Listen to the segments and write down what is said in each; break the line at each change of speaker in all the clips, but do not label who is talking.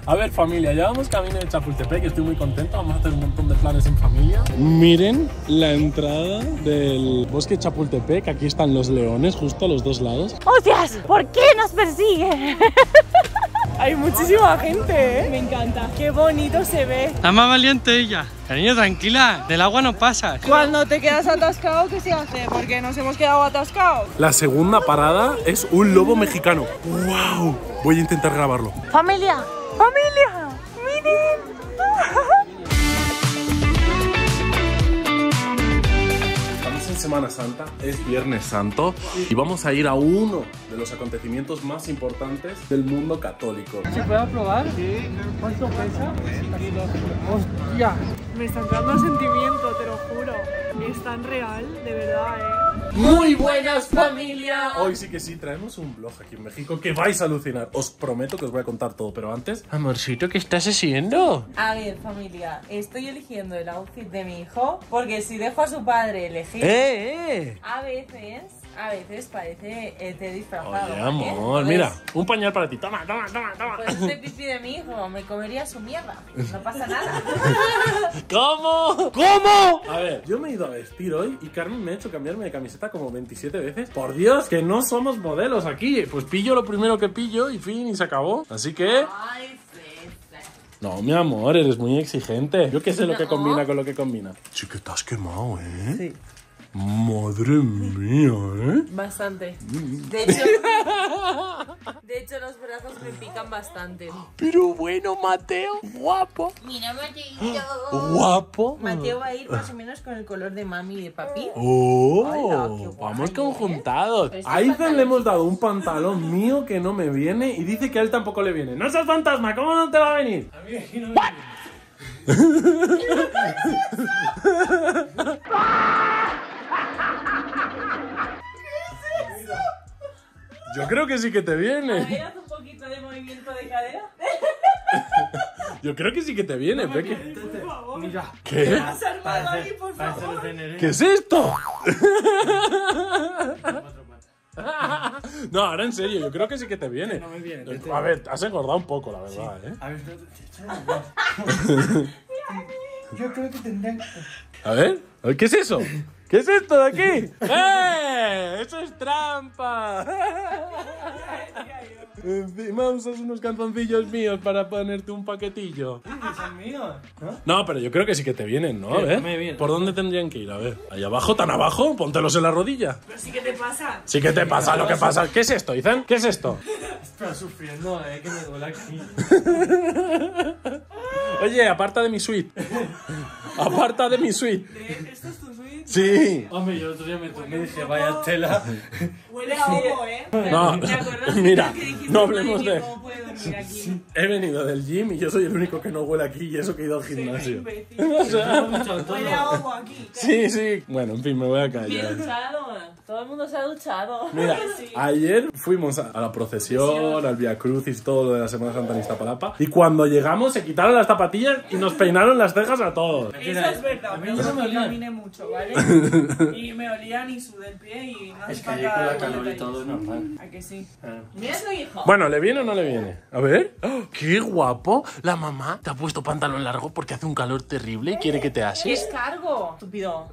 A ver, familia, ya vamos camino de Chapultepec y estoy muy contento. Vamos a hacer un montón de planes en familia. Miren la entrada del bosque Chapultepec. Aquí están los leones justo a los dos lados.
¡Hostias! ¿Por qué nos persigue?
Hay muchísima gente, ¿eh? Me encanta. Qué bonito se ve.
Está más valiente ella. Cariño, tranquila, del agua no pasas.
Cuando te quedas atascado, ¿qué se hace? Porque nos hemos quedado atascados.
La segunda parada es un lobo mexicano. ¡Wow! Voy a intentar grabarlo.
¡Familia! ¡Familia! ¡Miren!
Estamos en Semana Santa, es Viernes Santo y vamos a ir a uno de los acontecimientos más importantes del mundo católico.
¿Se puede probar? Sí. ¿Cuánto pesa? ¡Hostia!
Me está entrando sentimiento, te lo juro. Es tan real, de verdad, ¿eh?
¡Muy buenas, familia! Hoy sí que sí, traemos un vlog aquí en México que vais a alucinar. Os prometo que os voy a contar todo, pero antes...
Amorcito, ¿qué estás haciendo?
A ver, familia, estoy eligiendo el outfit de mi hijo porque si dejo a su padre elegir, a veces parece te disfrazado.
Oye, amor, mira, un pañal para ti. Toma, toma, toma, toma.
Pues este pipí de mi hijo me comería su mierda. No pasa nada.
¿Cómo? ¿Cómo? A ver, yo me he ido a vestir hoy y Carmen me ha hecho cambiarme de camiseta como 27 veces. Por Dios, que no somos modelos aquí. Pues pillo lo primero que pillo y fin, y se acabó. Así que...
Ay,
no, mi amor, eres muy exigente. Yo qué sé lo que combina con lo que combina. Sí que te has quemado, ¿eh?
Sí.
Madre mía, ¿eh?
Bastante. De hecho, los brazos me pican bastante.
Pero bueno, Mateo, guapo.
Mira, Mateito.
Guapo.
Mateo va a ir más o menos con el color de mami y de papi.
Oh,
Hola, qué guay,
vamos
¿eh?
conjuntados.
Pero
A
este
Ethan le hemos dado un pantalón mío que no me viene y dice que a él tampoco le viene. ¡No seas fantasma! ¿Cómo no te va a venir?
A mí aquí no me viene.
Yo creo que sí que te
A
viene.
ver, haz un poquito de movimiento de cadera.
Yo creo que sí que te viene, Peque.
Por favor.
Mira.
¿Qué?
¿Has armado ahí, por favor?
¿Qué es esto? No, ahora en serio, yo creo que sí que te viene.
No me viene.
A ver, has engordado un poco, la verdad, ¿eh?
A ver, yo creo que tendrían...
A ver, ¿qué es eso? ¿Qué es esto de aquí? ¡Eh! ¡Eso es trampa! Encima usas unos calzoncillos míos para ponerte un paquetillo.
Son míos, ¿no?
No, pero yo creo que sí que te vienen, ¿no? A
¿Qué?
ver,
Me vienen.
¿por dónde tendrían que ir? A ver, ¿ahí abajo? ¿Tan abajo? Póntelos en la rodilla.
Pero sí que te pasa.
Sí que te pasa lo que pasa. ¿Qué es esto, Ethan? ¿Qué es esto?
Estoy sufriendo, que me duele aquí.
Oye, aparta de mi suite. Aparta de mi suite.
¿Esto es tu suite?
Sí.
Hombre, yo el otro día me dije, vaya tela.
Huele a ovo, ¿eh?
No,
¿Te acuerdas
mira,
que dijiste,
no hablemos
madre mía,
de...
¿cómo puede dormir aquí?
He venido del gym y yo soy el único que no huele aquí y eso que he ido al gimnasio.
Imbécil.
O sea,
Huele a ovo aquí.
sí, sí. Bueno, en fin, me voy a
Me he
callar.
duchado. Todo el mundo se ha duchado.
Mira,
Sí.
ayer fuimos a la procesión, al Via Crucis, todo lo de la Semana Santa en Iztapalapa. Y cuando llegamos se quitaron las zapatillas y nos peinaron las cejas a todos.
Eso es verdad,
A mí
pero
no
yo
me
que
olían.
caminé mucho, ¿vale? Y me olían y sudé el pie y no hace
Es que allí con la
falta
calor y
detalles.
todo es normal.
¿A que sí?
Mira tu hijo.
Bueno, ¿le viene o no le viene? A ver. ¡Oh, qué guapo! La mamá te ha puesto pantalón largo porque hace un calor terrible y quiere que te
¿Qué
ases.
es cargo, estúpido?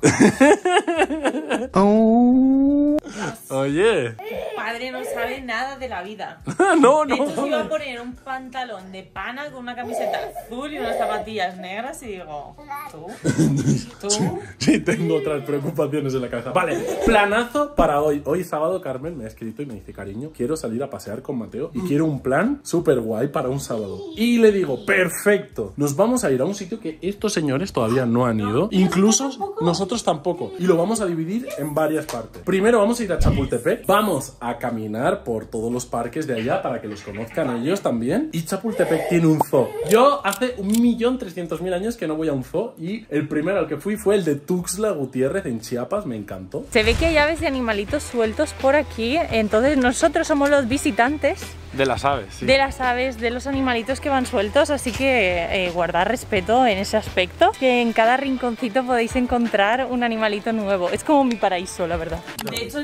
Oye.
Padre no sabe nada de la vida.
No,
De hecho, se iba a
no.
poner un pantalón de pana con una camiseta azul y unas zapatillas negras y digo, ¿tú? ¿Tú?
Sí, tengo otras preocupaciones en la cabeza. Vale, planazo para hoy. Hoy sábado Carmen me ha escrito y me dice, cariño, quiero salir a pasear con Mateo y quiero un plan súper guay para un sábado. Y le digo, perfecto, nos vamos a ir a un sitio que estos señores todavía no han ido. Incluso nosotros tampoco. Y lo vamos a dividir en varias partes. Primero vamos a ir a Chapultepec. Vamos a caminar por todos los parques de allá para que los conozcan ellos también. Y Chapultepec tiene un zoo. Yo hace 1.300.000 años que no voy a un zoo y el primero al que fui fue el de Tuxtla Gutiérrez en Chiapas. Me encantó.
Se ve que hay aves y animalitos sueltos por aquí, entonces nosotros somos los visitantes
De las aves, sí.
de las aves, de los animalitos que van sueltos, así que guardad respeto en ese aspecto, que en cada rinconcito podéis encontrar un animalito nuevo. Es como mi paraíso, la verdad.
De hecho, le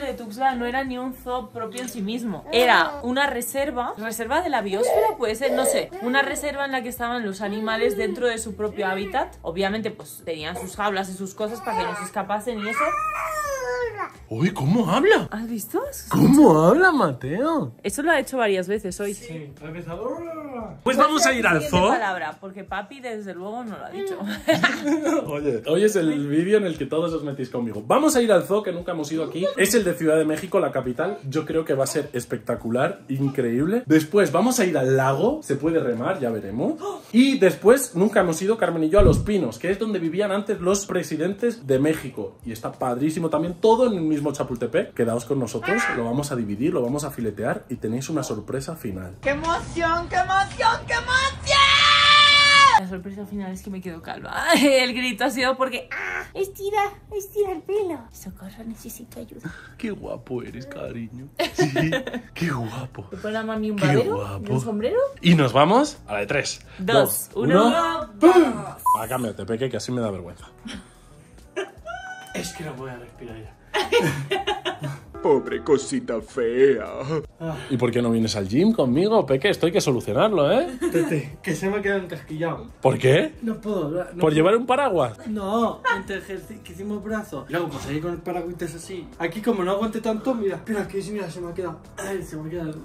de Tuxtla no era ni un zoo propio en sí mismo. Era una reserva de la biosfera, puede ser, no sé. Una reserva en la que estaban los animales dentro de su propio hábitat. Obviamente, pues tenían sus jaulas y sus cosas para que no se escapasen y eso.
Uy, ¿cómo habla?
¿Has visto?
¿Cómo habla, Mateo?
Eso lo ha hecho varias veces hoy.
Sí,
Pues vamos a ir al
Siguiente
zoo.
palabra, porque papi desde luego no lo ha dicho.
Oye, hoy es el vídeo en el que todos os metís conmigo. Vamos a ir al zoo, que nunca hemos ido aquí. Es el de Ciudad de México, la capital. Yo creo que va a ser espectacular, increíble. Después vamos a ir al lago. Se puede remar, ya veremos. Y después, nunca hemos ido, Carmen y yo, a Los Pinos, que es donde vivían antes los presidentes de México. Y está padrísimo también, todo en el mismo Chapultepec. Quedaos con nosotros, lo vamos a dividir, lo vamos a filetear y tenéis una sorpresa final.
¡Qué emoción, qué emoción, qué emoción! La sorpresa final es que me quedo calva. El grito ha sido porque... Estira el pelo. Socorro, necesito ayuda.
Qué guapo eres, cariño. Sí, qué guapo.
¿Te pone a mami un
Qué
babero?
guapo.
¿Y un sombrero?
Y nos vamos a la de 3,
2, 1,
¡pum! Cámbiate, Peque, que así me da vergüenza.
Es que no voy a respirar ya.
Pobre cosita fea.
¿Y por qué no vienes al gym conmigo, Peque? Esto hay que solucionarlo, ¿eh?
Tete, que se me ha quedado encasquillado.
¿Por qué?
No puedo hablar.
¿Por llevar un paraguas?
No, entre que hicimos brazos. Y luego pues ahí con el paragüites así. Aquí como no aguante tanto, mira. Mira, que mira, se me ha quedado. Ay, se me ha quedado.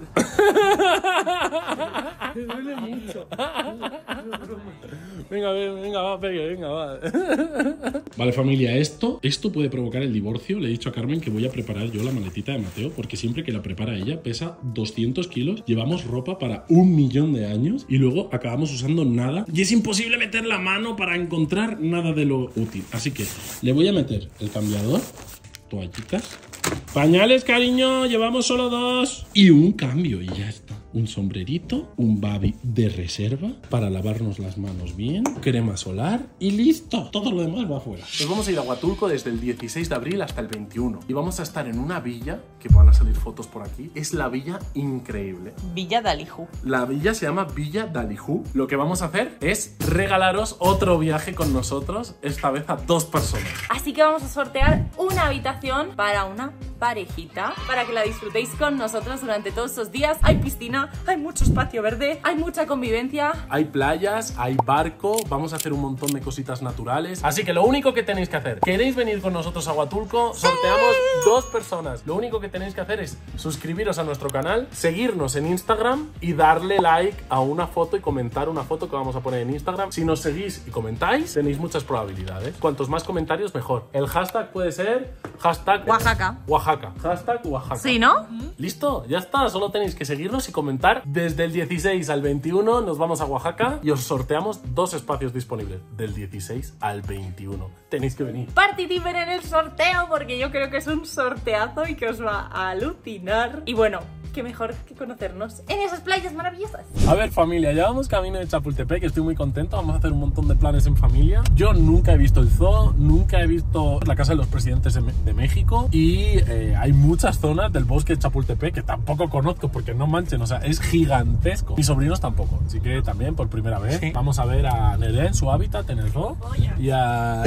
Me duele mucho.
Venga, va, Peque, venga, va. Vale, familia, esto puede provocar el divorcio. Le he dicho a Carmen que voy a preparar yo la maletita de Mateo, porque siempre que la prepara ella pesa 200 kilos. Llevamos ropa para 1.000.000 de años y luego acabamos usando nada. Y es imposible meter la mano para encontrar nada de lo útil. Así que le voy a meter el cambiador, toallitas, pañales, cariño, llevamos solo 2. Y un cambio y ya está. Un sombrerito, un babi de reserva para lavarnos las manos bien, crema solar y listo. Todo lo demás va afuera. Nos vamos a ir a Huatulco desde el 16 de abril hasta el 21. Y vamos a estar en una villa, que van a salir fotos por aquí. Es la villa increíble.
Villa Dalijú.
La villa se llama Villa Dalijú. Lo que vamos a hacer es regalaros otro viaje con nosotros, esta vez a 2 personas.
Así que vamos a sortear una habitación para una parejita, para que la disfrutéis con nosotros durante todos estos días. Hay piscina, hay mucho espacio verde, hay mucha convivencia.
Hay playas, hay barco, vamos a hacer un montón de cositas naturales. Así que lo único que tenéis que hacer, ¿queréis venir con nosotros a Huatulco? Sorteamos 2 personas. Lo único que tenéis que hacer es suscribiros a nuestro canal, seguirnos en Instagram y darle like a una foto y comentar una foto que vamos a poner en Instagram. Si nos seguís y comentáis, tenéis muchas probabilidades. Cuantos más comentarios, mejor. El hashtag puede ser hashtag
Oaxaca.
Hashtag Oaxaca.
Sí, ¿no?
Listo, ya está. Solo tenéis que seguirnos y comentar. Desde el 16 al 21 nos vamos a Oaxaca y os sorteamos 2 espacios disponibles. Del 16 al 21. Tenéis que venir.
Participen en el sorteo porque yo creo que es un sorteazo y que os va a alucinar. Y bueno, qué mejor que conocernos en esas playas maravillosas.
A ver, familia, ya vamos camino de Chapultepec, estoy muy contento, vamos a hacer un montón de planes en familia. Yo nunca he visto el zoo, nunca he visto la casa de los presidentes de México y hay muchas zonas del bosque de Chapultepec que tampoco conozco porque no manchen, o sea, es gigantesco. Mis sobrinos tampoco, así que también por primera vez vamos a ver a Neré en su hábitat en el zoo y a...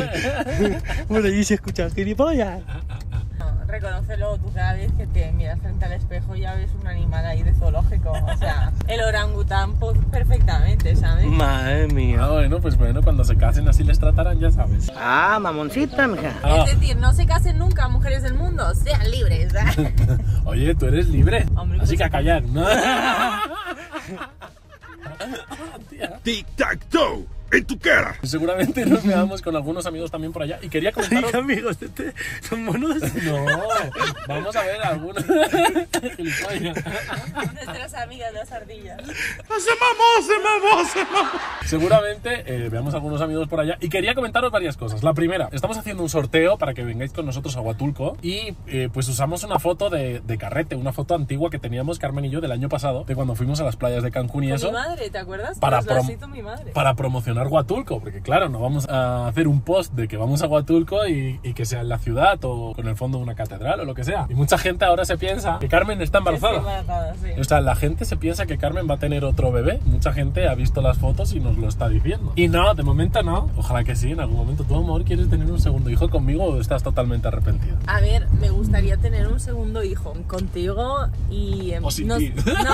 Bueno, y se escucha gilipollas.
Reconócelo, tú cada vez que te miras frente al espejo ya ves un animal ahí de zoológico. O sea, el orangután perfectamente, ¿sabes?
Madre mía.
bueno, cuando se casen así les tratarán, ya sabes.
Ah, mamoncita, mija.
Es decir, no se casen nunca, mujeres del mundo, sean libres.
Oye, tú eres libre,
Hombre,
así
pues
que a callar, ¿no?
Tic-tac-toe, en tu cara.
Seguramente nos veamos con algunos amigos también por allá. Y quería comentaros...
amigos, son monos.
No, vamos a ver algunos... Gilipollas.
Nuestras amigas las ardillas.
Se mamó.
Seguramente veamos algunos amigos por allá. Y quería comentaros varias cosas. La primera, estamos haciendo un sorteo para que vengáis con nosotros a Huatulco. Y pues usamos una foto de carrete, una foto antigua que teníamos Carmen y yo del año pasado, de cuando fuimos a las playas de Cancún y
Con
eso.
mi madre, ¿te acuerdas?
Para,
Pues las hizo mi madre.
para promocionar promocionar Huatulco, porque claro, no vamos a hacer un post de que vamos a Huatulco y que sea en la ciudad o con el fondo de una catedral o lo que sea. Y mucha gente ahora se piensa que Carmen está embarazada.
Sí.
O sea, la gente se piensa que Carmen va a tener otro bebé. Mucha gente ha visto las fotos y nos lo está diciendo. Y no, de momento no. Ojalá que sí, en algún momento. ¿Tu amor quieres tener un segundo hijo conmigo o estás totalmente arrepentida?
A ver, me gustaría tener un segundo hijo contigo y...
O sin ti.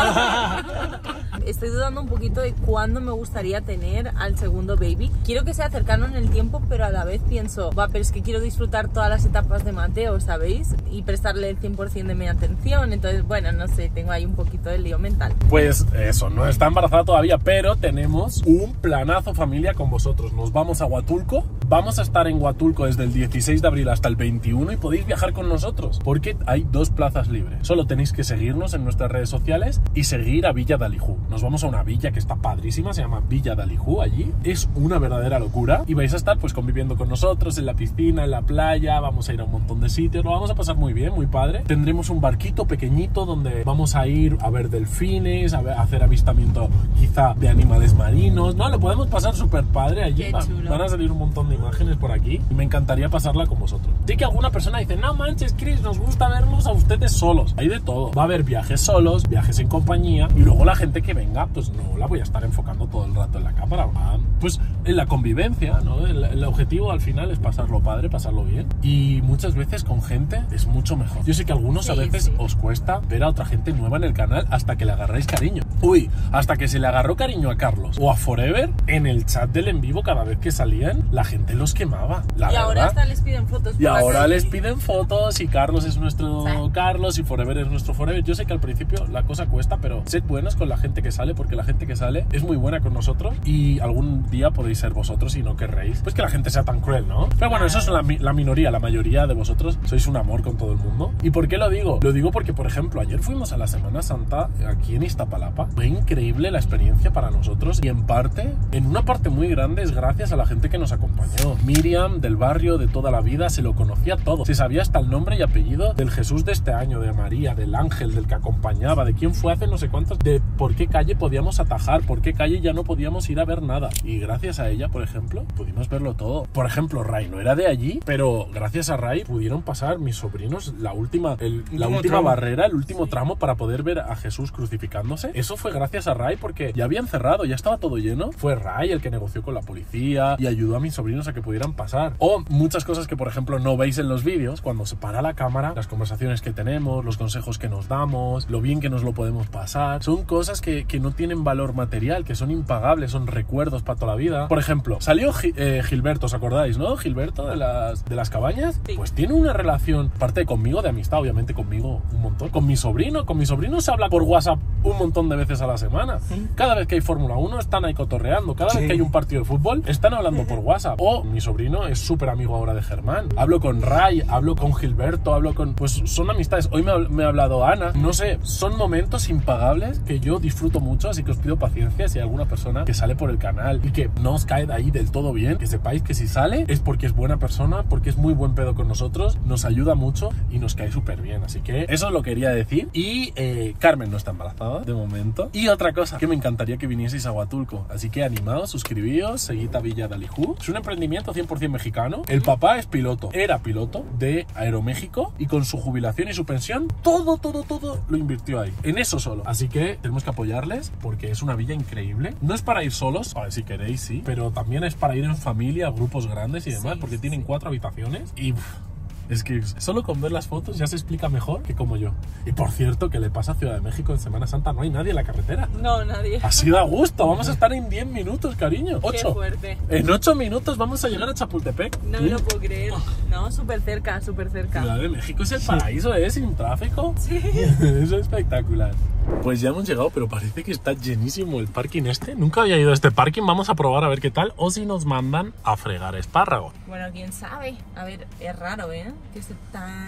No. Estoy dudando un poquito de cuándo me gustaría tener al segundo baby. Quiero que sea cercano en el tiempo, pero a la vez pienso, pero es que quiero disfrutar todas las etapas de Mateo, ¿sabéis? Y prestarle el 100% de mi atención. Entonces, bueno, no sé, tengo ahí un poquito de lío mental.
Pues eso, no está embarazada todavía, pero tenemos un planazo familia con vosotros. Nos vamos a Huatulco. Vamos a estar en Huatulco desde el 16 de abril hasta el 21 y podéis viajar con nosotros porque hay 2 plazas libres. Solo tenéis que seguirnos en nuestras redes sociales y seguir a Villa d'Alijú. Nos vamos a una villa que está padrísima, se llama Villa d'Alijú allí. Es una verdadera locura y vais a estar pues conviviendo con nosotros en la piscina, en la playa, vamos a ir a un montón de sitios, lo vamos a pasar muy bien, muy padre. Tendremos un barquito pequeñito donde vamos a ir a ver delfines, a hacer avistamiento quizá de animales marinos, ¿no? Lo podemos pasar súper padre allí. Van a salir un montón de imágenes por aquí y me encantaría pasarla con vosotros. Sí que alguna persona dice, no manches, Chris, nos gusta vernos a ustedes solos. Hay de todo. Va a haber viajes solos, viajes en compañía y luego la gente que venga, pues no la voy a estar enfocando todo el rato en la cámara. Pues en la convivencia, ¿no? El objetivo al final es pasarlo padre, pasarlo bien y muchas veces con gente es mucho mejor. Yo sé que a algunos a veces os cuesta ver a otra gente nueva en el canal hasta que le agarráis cariño. Uy, hasta que se le agarró cariño a Carlos o a Forever en el chat del en vivo cada vez que salían, la gente los quemaba. Y
ahora hasta les piden fotos.
Y ahora les piden fotos y Carlos es nuestro Carlos y Forever es nuestro Forever. Yo sé que al principio la cosa cuesta, pero sed buenos con la gente que sale porque la gente que sale es muy buena con nosotros y algún día podéis ser vosotros y no querréis pues que la gente sea tan cruel, ¿no? Pero bueno, eso es la minoría, la mayoría de vosotros sois un amor con todo el mundo. ¿Y por qué lo digo? Lo digo porque, por ejemplo, ayer fuimos a la Semana Santa aquí en Iztapalapa. Fue increíble la experiencia para nosotros y en una parte muy grande es gracias a la gente que nos acompañó. Miriam, del barrio, de toda la vida, se lo conocía todo. Se sabía hasta el nombre y apellido del Jesús de este año, de María, del ángel, del que acompañaba, de quién fue hace no sé cuántos, de por qué calle podíamos atajar, por qué calle ya no podíamos ir a ver nada. Y gracias a ella, por ejemplo, pudimos verlo todo. Por ejemplo, Ray no era de allí, pero gracias a Ray pudieron pasar mis sobrinos la última barrera, el último tramo para poder ver a Jesús crucificándose. Eso fue gracias a Ray porque ya habían cerrado, ya estaba todo lleno. Fue Ray el que negoció con la policía y ayudó a mis sobrinos a que pudieran pasar. O muchas cosas que, por ejemplo, no veis en los vídeos, cuando se para la cámara, las conversaciones que tenemos, los consejos que nos damos, lo bien que nos lo podemos pasar. Son cosas que no tienen valor material, que son impagables, son recuerdos para toda la vida. Por ejemplo, salió Gilberto, ¿os acordáis, no? Gilberto de las cabañas. Sí. Pues tiene una relación, aparte conmigo, de amistad, obviamente conmigo un montón. Con mi sobrino se habla por WhatsApp un montón de veces a la semana. ¿Sí? Cada vez que hay Fórmula 1 están ahí cotorreando. Cada vez que hay un partido de fútbol están hablando por WhatsApp. O mi sobrino es súper amigo ahora de Germán. Hablo con Ray, hablo con Gilberto, pues son amistades. Hoy me ha hablado Ana. No sé, son momentos impagables que yo disfruto mucho, así que os pido paciencia si hay alguna persona que sale por el canal y que no os cae de ahí del todo bien, que sepáis que si sale es porque es buena persona, porque es muy buen pedo con nosotros, nos ayuda mucho y nos cae súper bien. Así que eso lo quería decir. Y Carmen no está embarazada de momento. Y otra cosa, que me encantaría que vinieseis a Huatulco. Así que animaos, suscribíos, seguid a Villa d'Alijú. Es un emprendimiento 100% mexicano. El papá es piloto, era piloto de Aeroméxico y con su jubilación y su pensión, todo lo invirtió ahí, en eso solo. Así que tenemos que apoyarles porque es una villa increíble. No es para ir solos, a ver si queréis, sí, pero también es para ir en familia, grupos grandes y demás, porque tienen 4 habitaciones y... Es que solo con ver las fotos ya se explica mejor que como yo. Y por cierto, ¿qué le pasa a Ciudad de México en Semana Santa? No hay nadie en la carretera.
No, nadie.
Así da gusto. Vamos a estar en 10 minutos, cariño. 8.
Qué fuerte.
En 8 minutos vamos a llegar a Chapultepec.
No me lo puedo creer. No, súper cerca, súper cerca.
Ciudad de México es el paraíso, ¿eh? Sin tráfico.
Sí.
Eso es espectacular. Pues ya hemos llegado, pero parece que está llenísimo el parking este. Nunca había ido a este parking. Vamos a probar a ver qué tal. O si nos mandan a fregar espárragos.
Bueno, quién sabe. A ver, es raro, ¿eh? Que esté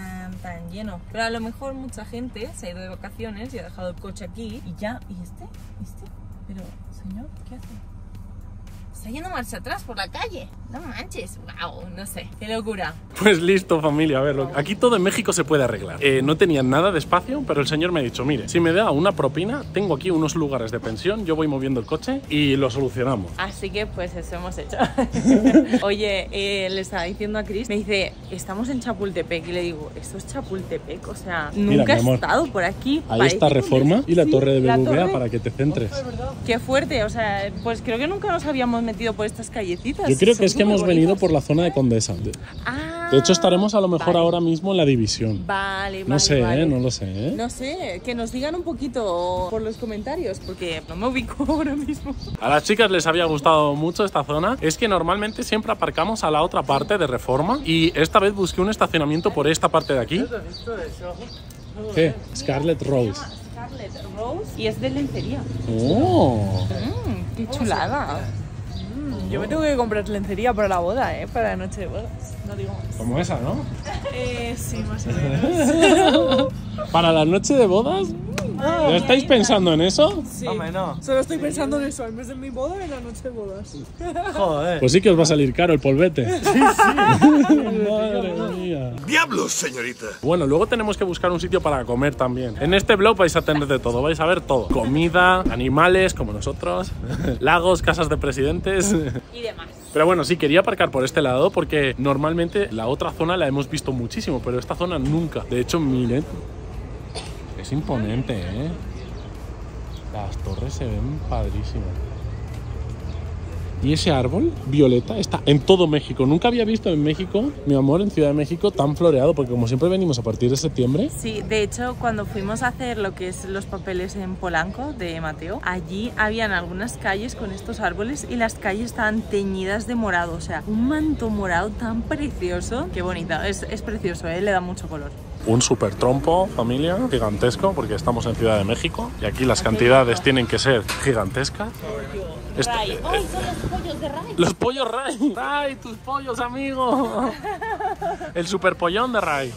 tan lleno. Pero a lo mejor mucha gente se ha ido de vacaciones y ha dejado el coche aquí y ya... ¿Y este? Pero, señor, ¿qué hace? Está yendo marcha atrás por la calle. No manches, wow, no sé, qué locura.
Pues listo, familia, a ver, aquí todo en México se puede arreglar. No tenían nada de espacio, pero el señor me ha dicho, mire, si me da una propina, tengo aquí unos lugares de pensión, yo voy moviendo el coche y lo solucionamos.
Así que pues eso hemos hecho. Oye, le estaba diciendo a Chris, me dice, estamos en Chapultepec, y le digo, ¿esto es Chapultepec? O sea,
Mira,
nunca
mi
he
amor,
estado por aquí.
Ahí
Parece
está
que
Reforma y la
sí,
torre de
la
BBVA
torre.
para que te centres.
Qué fuerte, o sea, pues creo que nunca nos habíamos metido por estas callecitas.
Yo creo que
Son
es que hemos
superbonitas.
venido por la zona de Condesa.
Ah,
De hecho, estaremos a lo mejor
vale.
ahora mismo en la división.
Vale,
No sé,
vale.
no lo sé,
No sé, que nos digan un poquito por los comentarios, porque no me ubico ahora mismo.
A las chicas les había gustado mucho esta zona. Es que normalmente siempre aparcamos a la otra parte de Reforma y esta vez busqué un estacionamiento por esta parte de aquí. ¿Qué? Scarlet Rose.
Scarlet Rose y es de lencería.
Oh.
Qué chulada.
Yo me tengo que comprar lencería para la boda, para la noche de bodas. No digo más.
Como esa, ¿no?
Sí, más o menos.
¿Para la noche de bodas? ¿Ya estáis pensando en eso?
Sí.
Hombre, no.
Solo estoy pensando en eso, en vez de mi boda, en la noche de bodas.
Joder.
Pues sí que os va a salir caro el polvete. Sí, sí. Madre mía.
¡Diablos, señorita!
Bueno, luego tenemos que buscar un sitio para comer también. En este blog vais a tener de todo, vais a ver todo. Comida, animales, como nosotros, lagos, casas de presidentes.
Y demás.
Pero bueno, sí, quería aparcar por este lado porque normalmente la otra zona la hemos visto muchísimo, pero esta zona nunca. De hecho, miren, es imponente, ¿eh? Las torres se ven padrísimas. Y ese árbol violeta está en todo México. Nunca había visto en México, mi amor, en Ciudad de México, tan floreado, porque como siempre venimos a partir de septiembre.
Sí, de hecho, cuando fuimos a hacer lo que es los papeles en Polanco de Mateo, allí habían algunas calles con estos árboles y las calles estaban teñidas de morado. O sea, un manto morado tan precioso. Qué bonito, es precioso, le da mucho color.
Un super trompo, familia, gigantesco, porque estamos en Ciudad de México y aquí las cantidades tienen que ser gigantescas.
Ray. ¡Ay, son los pollos de Ray!
Los pollos Ray. Ray, tus pollos, amigo. El super pollón de Ray.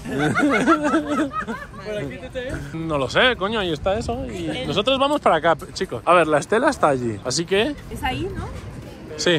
No lo sé, coño, ahí está eso. Y nosotros vamos para acá, chicos. A ver, la estela está allí, así que...
Es ahí, ¿no?
Sí.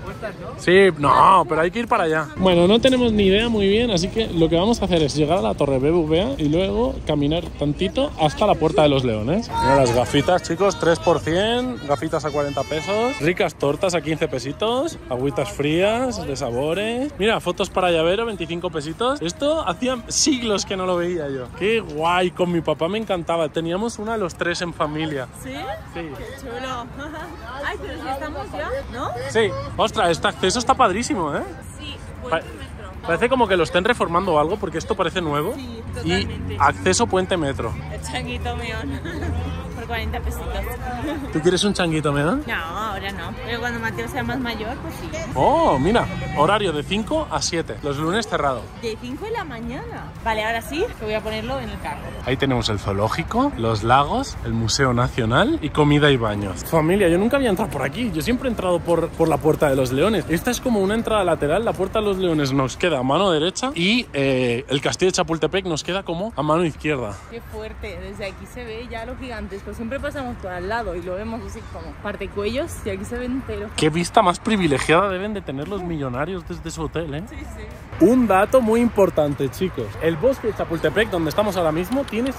Sí, no, pero hay que ir para allá. Bueno, no tenemos ni idea muy bien, así que lo que vamos a hacer es llegar a la torre BBVA y luego caminar tantito hasta la Puerta de los Leones. Mira las gafitas, chicos, 3%, gafitas a 40 pesos, ricas tortas a 15 pesitos, agüitas frías de sabores. Mira, fotos para llavero, 25 pesitos. Esto hacía siglos que no lo veía yo. Qué guay, con mi papá me encantaba. Teníamos una los tres en familia.
¿Sí?
Sí.
Qué chulo. Ay, pero si estamos ya, ¿no?
Sí, ostras, este acceso está padrísimo, ¿eh?
Sí,
Pa-
puente metro.
Parece como que lo estén reformando o algo, porque esto parece nuevo.
Sí,
Y
totalmente.
acceso puente metro.
El changuito mío. Por 40 pesitos.
¿Tú quieres un changuito, me dan?
No, ahora no. Pero cuando Mateo sea más mayor, pues sí.
Oh, mira, horario de 5 a 7, los lunes cerrado.
De 5 de la mañana. Vale, ahora sí, que voy a ponerlo en el carro.
Ahí tenemos el zoológico, los lagos, el Museo Nacional y comida y baños. Familia, yo nunca había entrado por aquí, yo siempre he entrado por la Puerta de los Leones. Esta es como una entrada lateral, la Puerta de los Leones nos queda a mano derecha y el Castillo de Chapultepec nos queda como a mano izquierda.
Qué fuerte, desde aquí se ve ya lo gigantesco. Siempre pasamos por al lado y lo vemos así como parte cuellos y aquí se ve entero.
Qué vista más privilegiada deben de tener los millonarios desde su hotel, ¿eh?
Sí, sí.
Un dato muy importante, chicos. El bosque de Chapultepec, donde estamos ahora mismo, tiene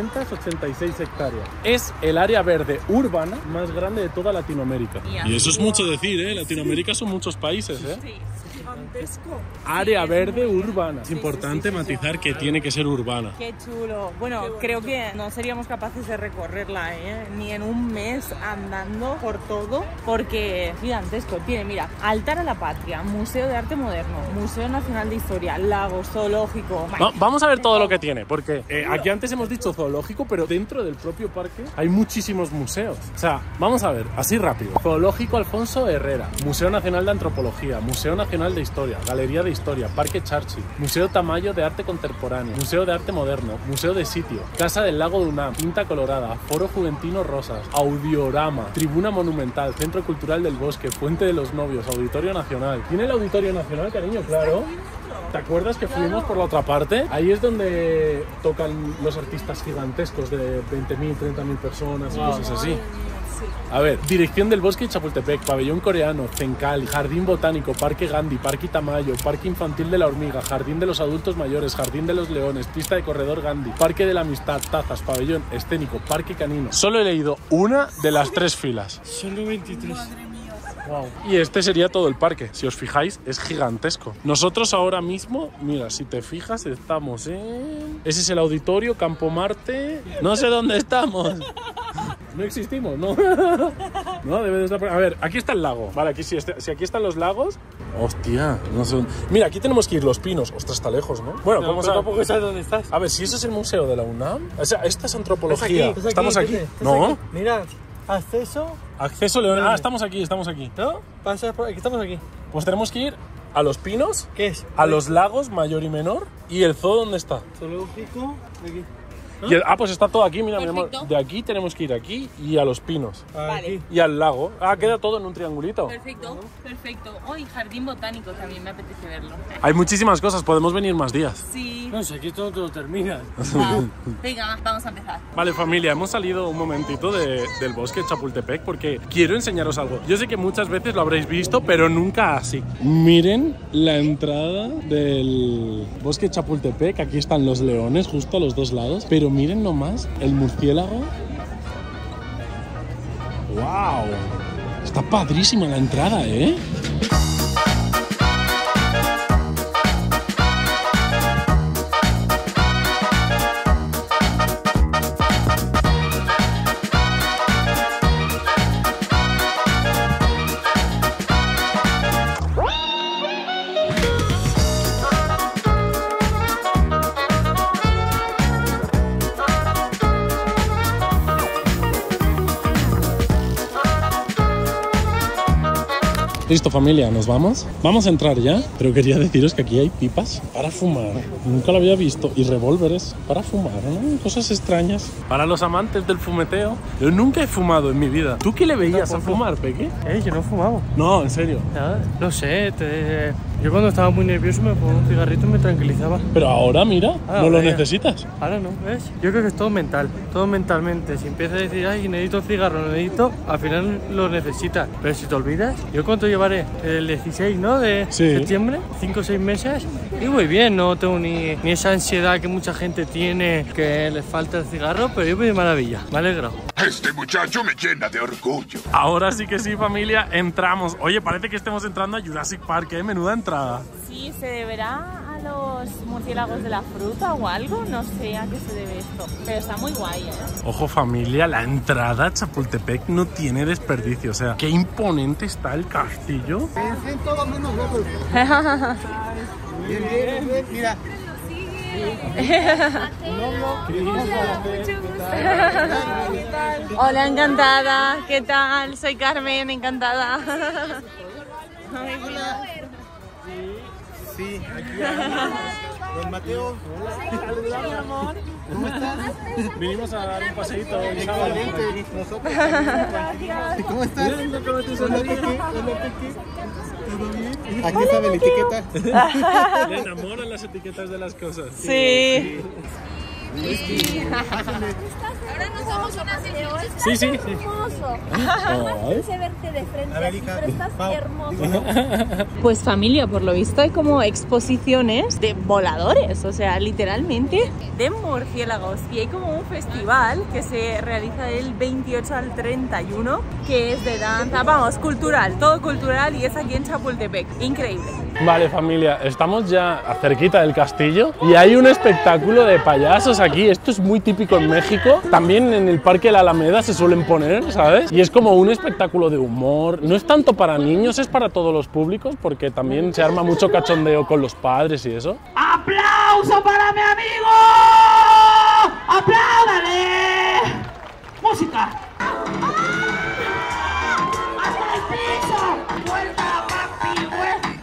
686 hectáreas. Es el área verde urbana más grande de toda Latinoamérica. Y eso es mucho decir, ¿eh? Latinoamérica son muchos países, ¿eh?
Sí.
Gigantesco.
Área verde urbana. Es importante matizar que tiene que ser urbana.
Qué chulo. Bueno, creo que no seríamos capaces de recorrerla, ni en un mes andando por todo, porque es gigantesco. Tiene, mira, Altar a la Patria, Museo de Arte Moderno, Museo Nacional de Historia, Lago, Zoológico.
Vamos a ver todo lo que tiene, porque aquí antes hemos dicho zoológico, pero dentro del propio parque hay muchísimos museos. O sea, vamos a ver, así rápido. Zoológico Alfonso Herrera, Museo Nacional de Antropología, Museo Nacional de Historia, Galería de Historia, Parque Churchill, Museo Tamayo de Arte Contemporáneo, Museo de Arte Moderno, Museo de Sitio, Casa del Lago de UNAM, Quinta Colorada, Foro Juventino Rosas, Audiorama, Tribuna Monumental, Centro Cultural del Bosque, Fuente de los Novios, Auditorio Nacional. ¿Tiene el Auditorio Nacional, cariño? Claro. ¿Te acuerdas que fuimos por la otra parte? Ahí es donde tocan los artistas gigantescos de 20.000, 30.000 personas y cosas así. A ver, dirección del bosque de Chapultepec, pabellón coreano, Zencali, jardín botánico, parque Gandhi, parque Tamayo, parque infantil de la hormiga, jardín de los adultos mayores, jardín de los leones, pista de corredor Gandhi, parque de la amistad, tazas, pabellón escénico, parque canino. Solo he leído una de las 3 filas.
Solo 23.
Wow. Y este sería todo el parque. Si os fijáis, es gigantesco. Nosotros ahora mismo, mira, si te fijas, estamos en... Ese es el auditorio, Campo Marte. No sé dónde estamos. No existimos, ¿no? No, debe de estar... A ver, aquí está el lago. Vale, aquí si aquí están los lagos... Hostia, no sé... Mira, aquí tenemos que ir Los Pinos. Ostras, está lejos, ¿no? Bueno,
No,
¿cómo
pero
sabes?
tampoco sabes dónde estás.
A ver, si eso es el museo de la UNAM... O sea, esta es antropología. Estamos aquí.
Estás
¿No?
aquí. Mira, acceso,
Acceso León... Ah, estamos aquí.
¿no? Pasas por aquí, estamos aquí.
Pues tenemos que ir a Los Pinos...
¿Qué es?
A los lagos mayor y menor. ¿Y el zoo dónde está?
Zoológico, aquí.
Y pues está todo aquí, mira, mi amor.
Perfecto.
De aquí tenemos que ir aquí y a Los Pinos.
Aquí.
Y al lago. Ah, queda todo en un triangulito.
Perfecto, perfecto. Hoy jardín botánico también me apetece verlo.
Hay muchísimas cosas, podemos venir más días.
Sí.
No sé, aquí todo te lo terminas.
Wow. Venga, vamos a empezar.
Vale, familia, hemos salido un momentito del bosque de Chapultepec porque quiero enseñaros algo. Yo sé que muchas veces lo habréis visto, pero nunca así. Miren la entrada del bosque de Chapultepec. Aquí están los leones justo a los dos lados. Pero miren nomás el murciélago. ¡Wow! Está padrísima la entrada, ¿eh? Listo, familia, ¿nos vamos? Vamos a entrar ya, pero quería deciros que aquí hay pipas para fumar. Nunca lo había visto. Y revólveres para fumar, ¿no? Cosas extrañas. Para los amantes del fumeteo. Yo nunca he fumado en mi vida. ¿Tú qué le veías a fumar, Peque?
Yo no he fumado.
No, en serio.
Nada, no sé, yo cuando estaba muy nervioso me ponía un cigarrito y me tranquilizaba.
Pero ahora, mira,
Ah,
no lo
vaya.
necesitas.
Ahora no, ¿ves? Yo creo que es todo mental, todo mentalmente. Si empiezas a decir, ay, necesito cigarro, lo necesito, al final lo necesitas. Pero si te olvidas, ¿yo cuánto llevaré? El 16, ¿no? De
Sí.
septiembre, 5 o 6 meses. Y muy bien, no tengo ni esa ansiedad que mucha gente tiene, que le falta el cigarro, pero yo voy de maravilla, me alegro.
Este muchacho me llena de orgullo.
Ahora sí que sí, familia, entramos. Oye, parece que estemos entrando a Jurassic Park, ¿eh? Menuda entrada.
Sí, ¿se deberá a los murciélagos de la fruta o algo? No sé a qué se debe esto. Pero está muy guay, ¿eh?
Ojo, familia, la entrada a Chapultepec no tiene desperdicio. O sea, qué imponente está el castillo.
Mira.
Hola, encantada. ¿Qué tal? Soy Carmen, encantada.
Sí, aquí hay don Mateo. Hola, amor. ¿Cómo estás?
Vinimos a dar un paseíto.
Excelente. Nosotros también. ¿Cómo estás? Hola, Peque. Hola, Peque. ¿Todo bien? Aquí está la etiqueta.
Le enamoran las etiquetas de las cosas.
Sí.
Ahora nos damos una sesión.
Sí, sí.
Hermoso.
Ay.
Quise verte de frente,
A ver,
así,
hija.
pero estás
Pau.
hermoso.
Pues familia, por lo visto hay como exposiciones de voladores, o sea, literalmente de murciélagos. Y hay como un festival que se realiza del 28 al 31, que es de danza, vamos, cultural, todo cultural, y es aquí en Chapultepec. Increíble.
Vale, familia, estamos ya cerquita del castillo y hay un espectáculo de payasos aquí. Esto es muy típico en México. También en el Parque de la Alameda se suelen poner, ¿sabes? Y es como un espectáculo de humor. No es tanto para niños, es para todos los públicos, porque también se arma mucho cachondeo con los padres y eso.
¡Aplauso para mi amigo! ¡Apláudale! ¡Música! ¡Hasta el piso! ¡Vuelta, papi, güey!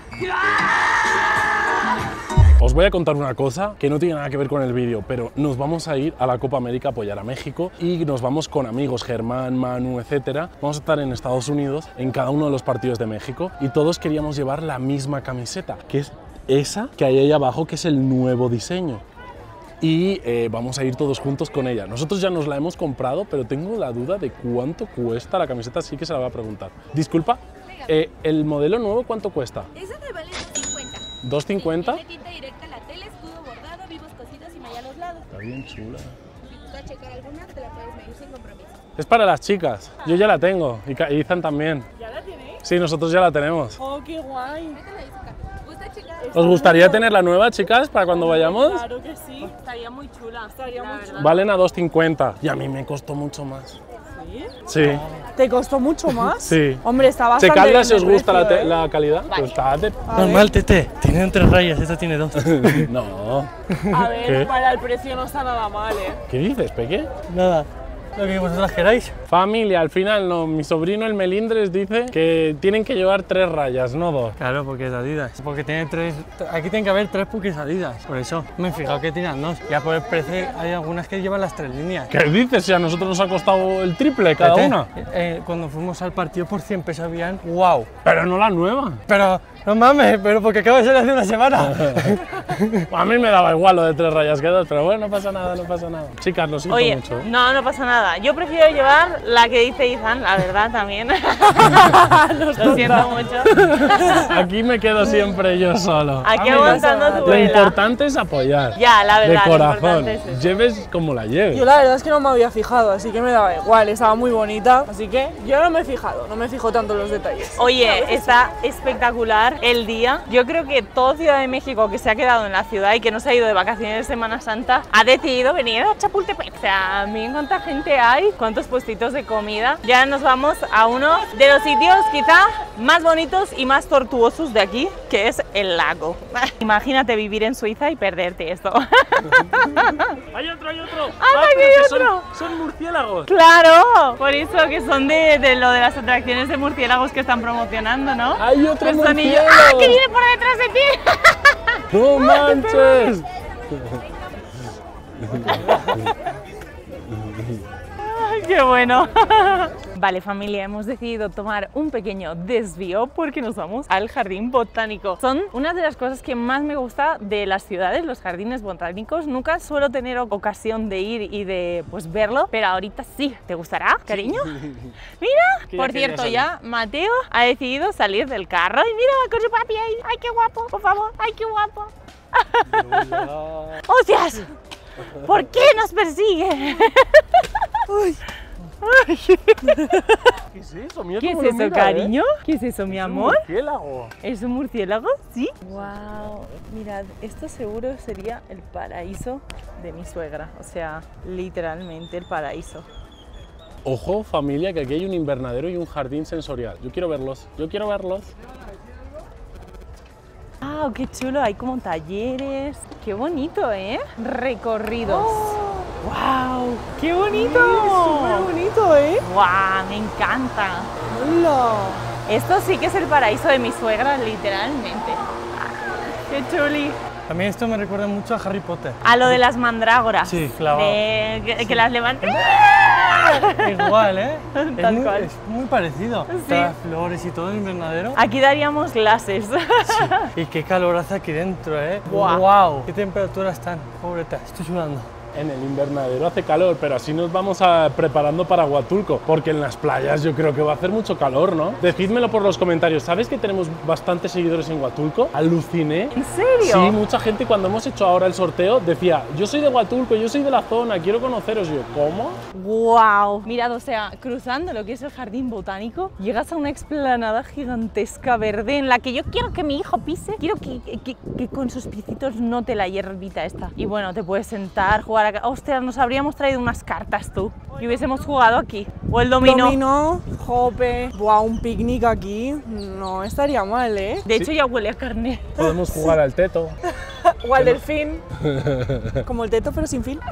Os voy a contar una cosa que no tiene nada que ver con el vídeo, pero nos vamos a ir a la Copa América a apoyar a México y nos vamos con amigos, Germán, Manu, etcétera. Vamos a estar en Estados Unidos en cada uno de los partidos de México y todos queríamos llevar la misma camiseta, que es esa que hay ahí abajo, que es el nuevo diseño. y vamos a ir todos juntos con ella. Nosotros ya nos la hemos comprado, pero tengo la duda de cuánto cuesta la camiseta, así que se la voy a preguntar. Disculpa, ¿el modelo nuevo cuánto cuesta?
Esa me vale 2.50.
¿2.50?
Tiene tinta directa en la tela, escudo bordado, vivos cosidos y malla a los lados.
Está bien chula.
Si gustas checar alguna, te la puedes medir sin compromiso.
Es para las chicas, yo ya la tengo y Ethan también.
¿Ya la tenéis?
Sí, nosotros ya la tenemos.
Oh, qué guay.
Métela ahí, Zucca. ¿Gusta checar?
¿Os gustaría tener la nueva, chicas, para cuando vayamos?
Claro que sí.
Estaría muy chula.
Estaría muy chula.
Valen a 2.50 y a mí me costó mucho más.
¿Sí?
Sí,
¿Te costó mucho más?
sí.
Hombre, está bastante
Checadla
bien
si os
de
gusta
precio, ¿eh?
la calidad. Pues está de...
Normal, Tete. Tienen 3 rayas, esta tiene 2.
No.
A ver,
¿Qué?
para el precio no está nada mal, ¿eh?
¿Qué dices, Peque?
Nada. Lo que vosotras queráis.
Familia, al final no. Mi sobrino el Melindres dice que tienen que llevar 3 rayas, no 2.
Claro, porque es Adidas. Porque tiene 3. Aquí tienen que haber 3 porque es Adidas. Por eso me he fijado que tiran 2. Ya por el precio hay algunas que llevan las 3 líneas.
¿Qué dices? Si a nosotros nos ha costado el triple cada
Tete,
una.
Cuando fuimos al partido por 100 pesos habían. ¡Wow!
Pero no la nueva.
Pero no mames, pero porque acaba de ser hace una semana.
A mí me daba igual lo de 3 rayas que 2, pero bueno, no pasa nada, no pasa nada. Chicas, lo siento
Oye,
mucho.
no pasa nada. Yo prefiero llevar la que dice Ethan, la verdad, también. Lo siento mucho.
Aquí me quedo siempre yo solo.
Aquí
Amiga,
aguantando tu
lo
vela.
importante es apoyar.
Ya, la verdad,
De
lo
corazón.
importante es eso.
Lleves como la lleves.
Yo la verdad es que no me había fijado, así que me daba igual, estaba muy bonita, así que yo no me he fijado, no me fijo tanto en los detalles.
Oye, está espectacular el día. Yo creo que todo Ciudad de México que se ha quedado en la ciudad y que no se ha ido de vacaciones de Semana Santa ha decidido venir a Chapultepec. O sea, miren cuánta gente hay, cuántos puestitos de comida. Ya nos vamos a uno de los sitios quizá más bonitos y más tortuosos de aquí, que es el lago. Imagínate vivir en Suiza y perderte esto.
Hay otro, hay otro.
¡Anda, que hay otro!
Son murciélagos.
Claro, por eso que son de lo de las atracciones de murciélagos que están promocionando, ¿no?
Hay otro
Personillo.
murciélago.
¡Ah, que viene por detrás de ti!
¡No manches!
¡Ay, qué bueno! Vale, familia, hemos decidido tomar un pequeño desvío porque nos vamos al jardín botánico. Son una de las cosas que más me gusta de las ciudades, los jardines botánicos. Nunca suelo tener ocasión de ir y de pues verlo, pero ahorita sí. ¿Te gustará, cariño? Mira,
Que ya
por
quería
cierto,
salir.
ya Mateo ha decidido salir del carro y mira con su papi ahí. ¡Ay, qué guapo! Por favor, ¡ay, qué guapo! ¡Hostias! ¿Por qué nos persigue?
¿Qué es eso? Mira
¿Qué es
cómo lo
eso,
mira,
cariño? ¿Qué es eso, mi amor?
Un murciélago.
¿Es un murciélago? Sí. Wow, mirad, esto seguro sería el paraíso de mi suegra. O sea, literalmente el paraíso.
Ojo, familia, que aquí hay un invernadero y un jardín sensorial. Yo quiero verlos, yo quiero verlos.
¡Wow, qué chulo! Hay como talleres. ¡Qué bonito, eh! Recorridos. ¡Wow! ¡Qué bonito!
Súper bonito, ¿eh?
¡Wow! Me encanta.
¡Hola!
Esto sí que es el paraíso de mi suegra, literalmente. ¡Qué chuli!
A mí esto me recuerda mucho a Harry Potter.
A lo de las mandrágoras.
Sí, clavado.
Que las levantan.
Igual, ¿eh?
Tal cual.
Es muy parecido.
Sí.
Las flores y todo el invernadero.
Aquí daríamos clases.
Y qué calor hace aquí dentro, ¿eh?
Buah.
¡Wow! ¿Qué temperaturas están? Pobreta, estoy sudando.
En el invernadero hace calor, pero así nos vamos preparando para Huatulco, porque en las playas yo creo que va a hacer mucho calor, ¿no? Decídmelo por los comentarios. ¿Sabes que tenemos bastantes seguidores en Huatulco? Aluciné.
¿En serio?
Sí, mucha gente cuando hemos hecho ahora el sorteo decía, yo soy de Huatulco, yo soy de la zona, quiero conoceros. Y yo, ¿cómo?
¡Wow! Mirad, o sea, cruzando lo que es el jardín botánico, llegas a una explanada gigantesca verde en la que yo quiero que mi hijo pise. Quiero que con sus piecitos note la hierbita esta. Y bueno, te puedes sentar, jugar a... ¡Ostras! Nos habríamos traído unas cartas tú y hubiésemos jugado aquí. O el dominó.
Dominó, jope. Buah, un picnic aquí. No estaría mal, ¿eh?
De hecho, ya huele a carne.
Podemos jugar al teto.
O al delfín. Como el teto, pero sin fin.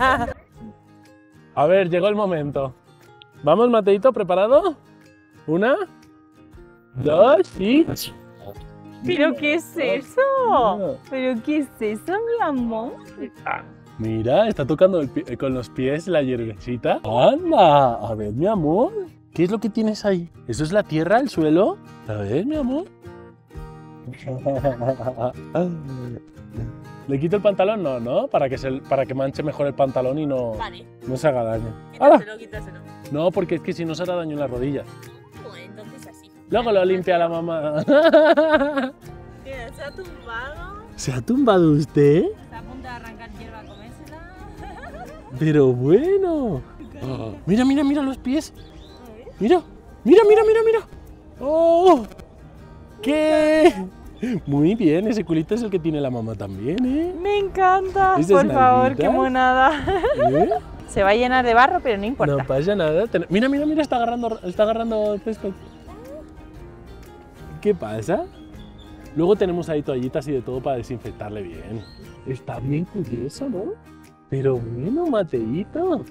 A ver, llegó el momento. Vamos, Mateito, ¿preparado? 1, 2 y...
¿Pero qué es eso? ¿Pero qué es eso, mi amor?
Mira, está tocando con los pies la hierbecita. ¡Anda! A ver, mi amor. ¿Qué es lo que tienes ahí? ¿Eso es la tierra, el suelo? A ver, mi amor. ¿Le quito el pantalón? No, ¿no? Para que manche mejor el pantalón y no,
Vale.
no se haga daño.
Quítaselo, quítaselo.
No, porque es que si no se hará daño en las rodillas.
Pues entonces así.
Luego lo limpia la mamá.
Mira, se ha tumbado.
¿Se ha tumbado usted?
Está a punto de arrancar hierba a comérsela.
Pero bueno. Oh, mira, mira, mira los pies. Mira, mira, mira, mira, mira. ¡Oh! ¿Qué? Muy bien, ese culito es el que tiene la mamá también, ¿eh?
Me encanta.
¿Esas
Por favor,
nalguitas?
qué monada.
¿Eh?
Se va a llenar de barro, pero no importa.
No pasa nada. Mira, mira, mira, está agarrando césped. ¿Qué pasa? Luego tenemos ahí toallitas y de todo para desinfectarle bien. Está bien curioso, ¿no? Pero bueno, Mateito.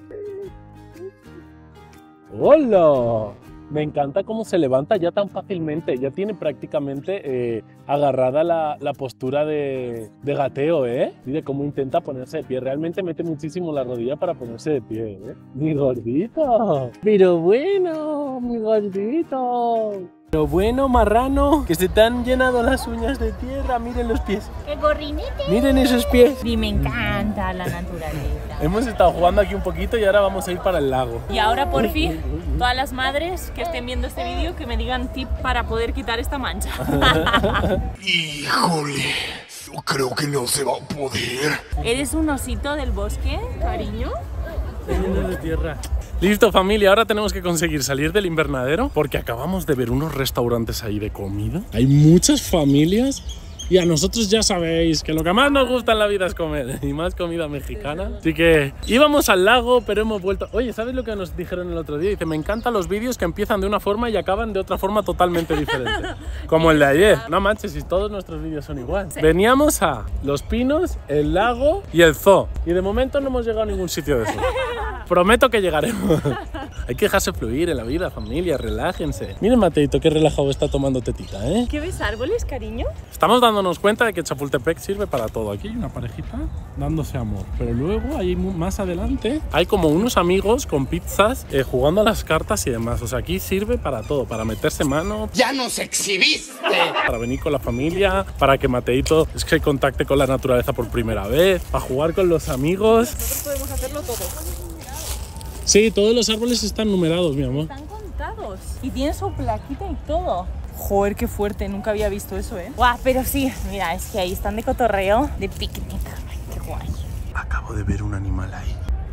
¡Hola! Me encanta cómo se levanta ya tan fácilmente. Ya tiene prácticamente agarrada la postura de gateo, ¿eh? Mira cómo intenta ponerse de pie. Realmente mete muchísimo la rodilla para ponerse de pie, ¿eh? ¡Mi gordito! ¡Pero bueno, mi gordito! Pero bueno, marrano, que se te han llenado las uñas de tierra. Miren los pies.
¡Qué gorrinete!
Miren esos pies.
Y me encanta la naturaleza.
Hemos estado jugando aquí un poquito y ahora vamos a ir para el lago.
Y ahora por fin, todas las madres que estén viendo este vídeo que me digan tip para poder quitar esta mancha.
Híjole, yo creo que no se va a poder.
¿Eres un osito del bosque, cariño?
Lleno de tierra.
Listo, familia, ahora tenemos que conseguir salir del invernadero porque acabamos de ver unos restaurantes ahí de comida. Hay muchas familias y a nosotros ya sabéis que lo que más nos gusta en la vida es comer y más comida mexicana. Así que íbamos al lago, pero hemos vuelto... Oye, ¿sabes lo que nos dijeron el otro día? Dice, me encantan los vídeos que empiezan de una forma y acaban de otra forma totalmente diferente. Como el de ayer. No manches, si todos nuestros vídeos son igual. Sí. Veníamos a Los Pinos, el lago y el zoo. Y de momento no hemos llegado a ningún sitio de eso. Prometo que llegaremos. Hay que dejarse fluir en la vida, familia, relájense. Miren, Mateito, qué relajado está tomando tetita, ¿eh?
¿Qué ves árboles, cariño?
Estamos dándonos cuenta de que Chapultepec sirve para todo. Aquí hay una parejita dándose amor. Pero luego, ahí más adelante, hay como unos amigos con pizzas jugando a las cartas y demás. O sea, aquí sirve para todo. Para meterse mano.
¡Ya nos exhibiste!
Para venir con la familia. Para que Mateito se contacte con la naturaleza por primera vez. Para jugar con los amigos.
Nosotros podemos hacerlo todo.
Sí, todos los árboles están numerados, mi amor.
Están contados. Y tienen su plaquita y todo. Joder, qué fuerte, nunca había visto eso, ¿eh?
Guau, pero sí, mira, es que ahí están de cotorreo, de picnic. Ay, qué guay.
Acabo de ver un animal ahí.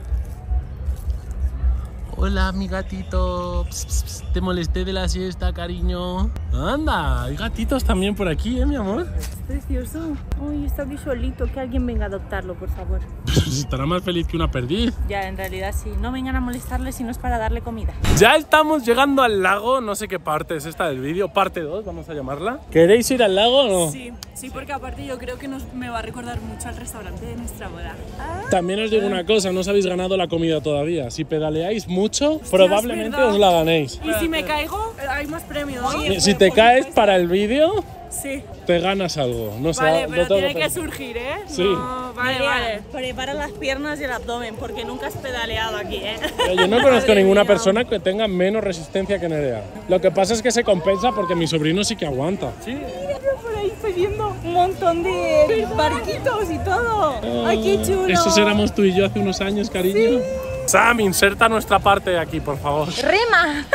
Hola, mi gatito. Pss, pss, pss. Te molesté de la siesta, cariño. Anda, hay gatitos también por aquí, mi amor.
Es precioso. Ay, está aquí solito, que alguien venga a adoptarlo, por favor.
Estará más feliz que una perdiz.
Ya, en realidad sí. No vengan a molestarle si no es para darle comida.
Ya estamos llegando al lago. No sé qué parte es esta del vídeo. Parte 2, vamos a llamarla. ¿Queréis ir al lago o no?
Sí, sí, porque aparte yo creo que me va a recordar mucho al restaurante de nuestra boda.
También os digo una cosa, no os habéis ganado la comida todavía. Si pedaleáis mucho, probablemente os la ganéis.
Y si me caigo, hay más premios.
Si te caes para el vídeo,
sí,
te ganas algo. No sé,
vale, pero
no tengo
tiene que surgir, ¿eh?
Sí.
No, vale.
Prepara las piernas y el abdomen, porque nunca has pedaleado aquí, ¿eh?
Yo no conozco ninguna persona que tenga menos resistencia que Nerea. Lo que pasa es que se compensa porque mi sobrino sí que aguanta.
Sí. Mira, por ahí estoy viendo un montón de barquitos y todo. ¡Ay, qué chulo!
Esos éramos tú y yo hace unos años, cariño. Sí. Sam, inserta nuestra parte aquí, por favor.
¡Rema!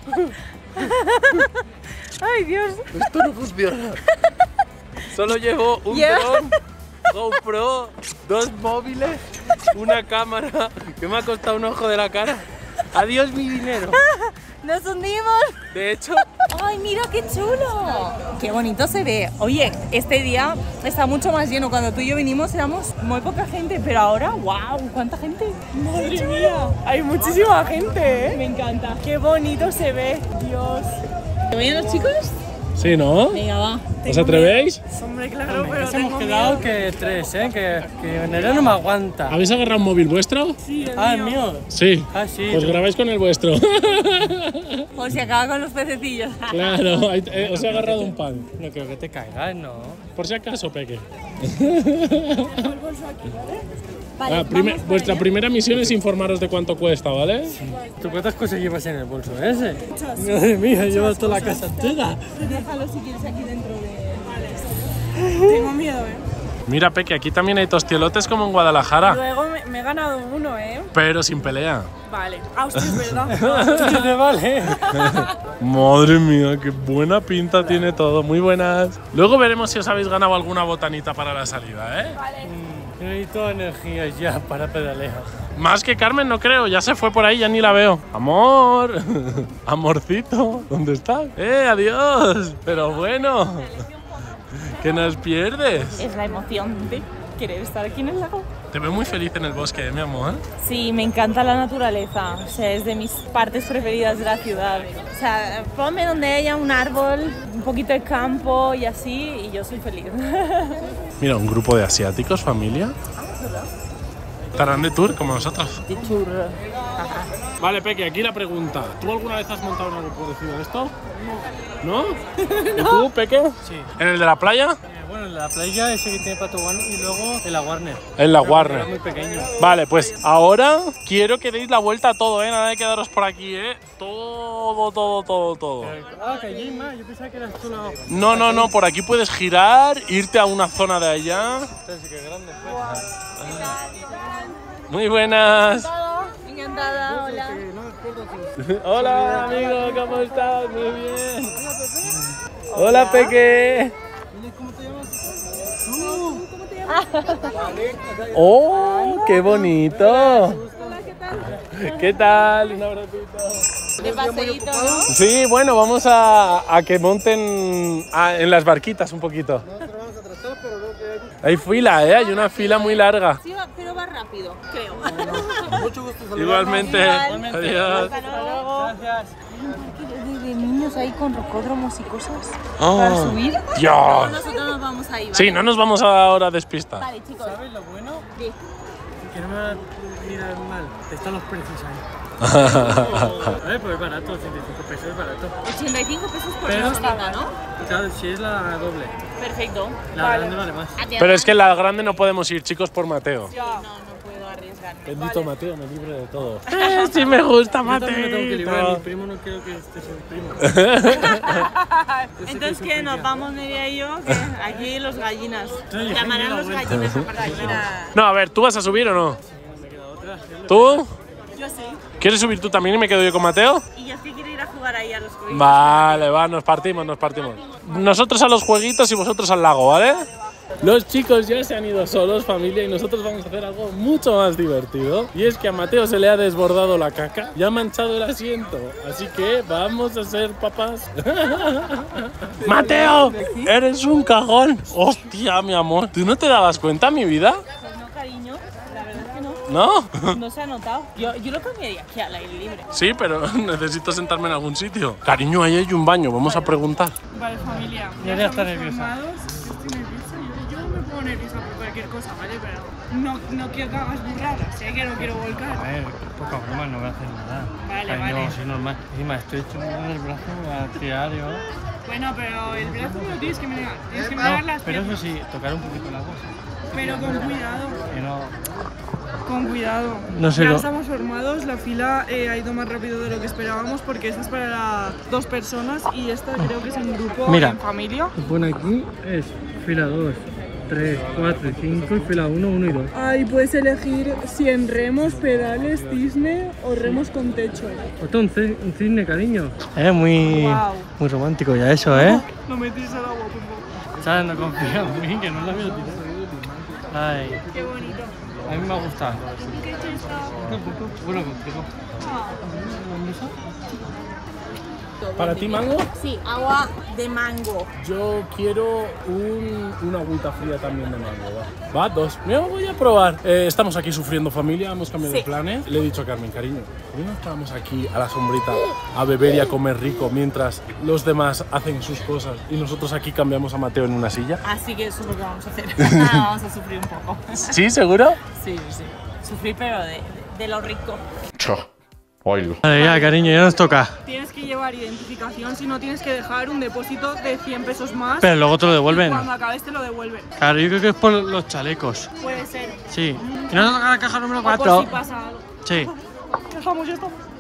¡Ay, Dios!
Esto no funciona. Solo llevo un dron, GoPro, 2 móviles, una cámara que me ha costado un ojo de la cara. Adiós mi dinero.
¡Nos hundimos!
De hecho...
¡Ay, mira qué chulo! ¡Qué bonito se ve! Oye, este día está mucho más lleno. Cuando tú y yo vinimos éramos muy poca gente, pero ahora, ¡wow! ¿Cuánta gente?
¡Madre mía! Hay muchísima gente, ¿eh?
Me encanta.
¡Qué bonito se ve! ¡Dios!
¿Te vayan los chicos?
Sí, ¿no?
Venga, va.
¿Os atrevéis?
Hombre, claro, pero
nos hemos quedado que 3, ¿eh? Que Nerea no me aguanta.
¿Habéis agarrado un móvil vuestro?
Sí,
el mío.
Sí.
Ah, sí.
Pues grabáis con el vuestro.
Por si acaba con los pececillos.
Claro, os he agarrado un pan.
No creo que te caigas, ¿no?
Por si acaso, Peque.
Vale,
vuestra primera misión es informaros de cuánto cuesta, ¿vale? Sí.
¿Tú cuántas cosas llevas en el bolso ese? Muchas. Madre mía, llevas toda la casa entera.
Déjalo si quieres aquí dentro de... Vale. Tengo miedo, ¿eh?
Mira, Peque, aquí también hay tostielotes como en Guadalajara,
Luego me he ganado uno, ¿eh?
pero sin pelea.
Vale. Ah, hostia, es verdad.
Vale.
Madre mía, qué buena pinta tiene todo. Muy buenas. Luego veremos si os habéis ganado alguna botanita para la salida, ¿eh?
Necesito energías ya para pedalear.
Más que Carmen no creo, ya se fue por ahí, ya ni la veo. Amor, amorcito, ¿dónde estás? Adiós. Pero bueno, que nos pierdes.
Es la emoción de querer estar aquí en el lago.
Te veo muy feliz en el bosque, mi amor.
Sí, me encanta la naturaleza, o sea, es de mis partes preferidas de la ciudad. O sea, ponme donde haya un árbol, un poquito de campo y así, y yo soy feliz.
Mira, un grupo de asiáticos, familia. Estarán de tour como nosotros.
De tour.
Vale, Peque, aquí la pregunta. ¿Tú alguna vez has montado en algo parecido a esto? No. ¿No? ¿Y tú, Peque?
Sí.
¿En el de la playa?
Bueno, en la playa ese que tiene Patobano y luego en la Warner.
En la
Era
Warner.
muy pequeño.
Vale, pues ahora quiero que deis la vuelta a todo, ¿eh? Nada de quedaros por aquí, ¿eh? Todo.
Ah, que allí hay más. Yo pensaba que era solo...
No, por aquí puedes girar, irte a una zona de allá.
Entonces, qué grande.
Muy buenas.
Encantada, hola.
Hola, amigo, ¿cómo estás? Muy bien. Hola, Peque.
¿Cómo te llamas?
¿Cómo te llamas?
¡Oh, qué bonito!
Hola, ¿qué tal?
¿Qué tal? Un abracito.
De paseíto, ¿no?
Sí, bueno, vamos a que monten en las barquitas un poquito.
Nosotros vamos a tratar, pero veo que
Hay fila, ¿eh? Hay una fila muy larga.
Sí, pero va rápido, creo.
mucho gusto saludar.
Igualmente.
Igual.
Adiós.
Hasta luego.
Gracias.
De niños ahí con rocódromos y cosas
Oh,
para subir.
Dios.
Nosotros nos vamos ahí, ¿vale?
Sí, no nos vamos ahora a despistar.
Vale, chicos.
¿Sabes lo bueno?
Sí.
Que no me va a mirar mal. Están los precios ahí. A ver, pues es barato, 85 pesos es barato.
85 pesos por
Pero-
persona, ¿no?
Claro, si es la doble.
Perfecto.
La grande vale más.
Pero es que en la grande no podemos ir, chicos, por Mateo.
No puedo arriesgarme.
Bendito Mateo, me libre de todo. Sí me gusta
Yo también me tengo que librar, mi
Mateo.
primo no quiero que esté sin primo.
Entonces, ¿qué? ¿Nos vamos Nerea y yo? Que aquí los gallinas.
Sí,
Llamarán los
venga,
gallinas a partir de...
No, a ver, ¿tú vas a subir o no? ¿Tú?
Yo sí.
¿Quieres subir tú también y me quedo yo con Mateo?
Y yo es que quiero ir a jugar ahí a los jueguitos.
Vale, va, nos partimos. Nosotros a los jueguitos y vosotros al lago, ¿vale? Los chicos ya se han ido solos, familia, y nosotros vamos a hacer algo mucho más divertido. Y es que a Mateo se le ha desbordado la caca y ha manchado el asiento. Así que vamos a ser papás. ¡Mateo! ¡Eres un cajón! ¡Hostia, mi amor! ¿Tú no te dabas cuenta, mi vida?
Pues no, cariño. La verdad es que no.
¿No?
No se ha notado. Yo lo cambiaría aquí al aire libre.
Sí, pero necesito sentarme en algún sitio. Cariño, ahí hay un baño, vamos a preguntar.
Vale, familia.
Ya está nerviosa.
Formados. Estoy nerviosa. Yo me pongo nerviosa por cualquier cosa, ¿vale? Pero no quiero que hagas burradas. Sé que no quiero volcar.
A ver, poca broma, no voy a hacer nada.
Vale,
Ay,
vale.
No, sí, normal. Encima, estoy hecho en el brazo, me voy a tirar yo.
Bueno, pero el brazo no tienes que menear. Tienes que menear
No,
las
pero eso
piernas.
sí, tocar un poquito el agua, sí.
Pero con cuidado.
Que no...
Con cuidado.
No sé
Ya
lo-
estamos formados, la fila ha ido más rápido de lo que esperábamos porque esta es para 2 personas y esta creo que es en grupo,
Mira.
en familia.
Pone aquí es fila 2, 3, 4 y 5 y fila 1, 1 y 2.
Ahí puedes elegir si en remos, pedales, cisne o remos con techo.
Otro un cisne, cariño. Es muy,
Guau.
muy romántico ya eso, ¿eh?
No metéis al agua, por favor.
¿Sabes? No confía en mí, que no la voy a tirar. Ay,
Qué bonito.
a mí me ha gustado.
¿Qué chista?
Bueno, contigo.
¿Para ti, Mango?
Sí, agua de mango.
Yo quiero una agüita fría también de mango, va. Va, 2. Me voy a probar. Estamos aquí sufriendo, familia, hemos cambiado de planes. Le he dicho a Carmen, cariño, ¿por qué no estamos aquí a la sombrita a beber y a comer rico mientras los demás hacen sus cosas y nosotros aquí cambiamos a Mateo en una silla?
Así que eso es lo que vamos a hacer. Vamos a sufrir un poco.
¿Sí, seguro?
Sí. Sufrir, pero de lo rico.
Vale, ya, cariño, ya nos toca.
Tienes que llevar identificación, si no tienes que dejar un depósito de 100 pesos más.
Pero luego te lo devuelven.
Cuando acabes te lo devuelven.
Claro, yo creo que es por los chalecos.
Puede ser.
Sí. ¿Y no nos toca la caja número
O por
4?
si pasa algo.
Sí.
Dejamos esto.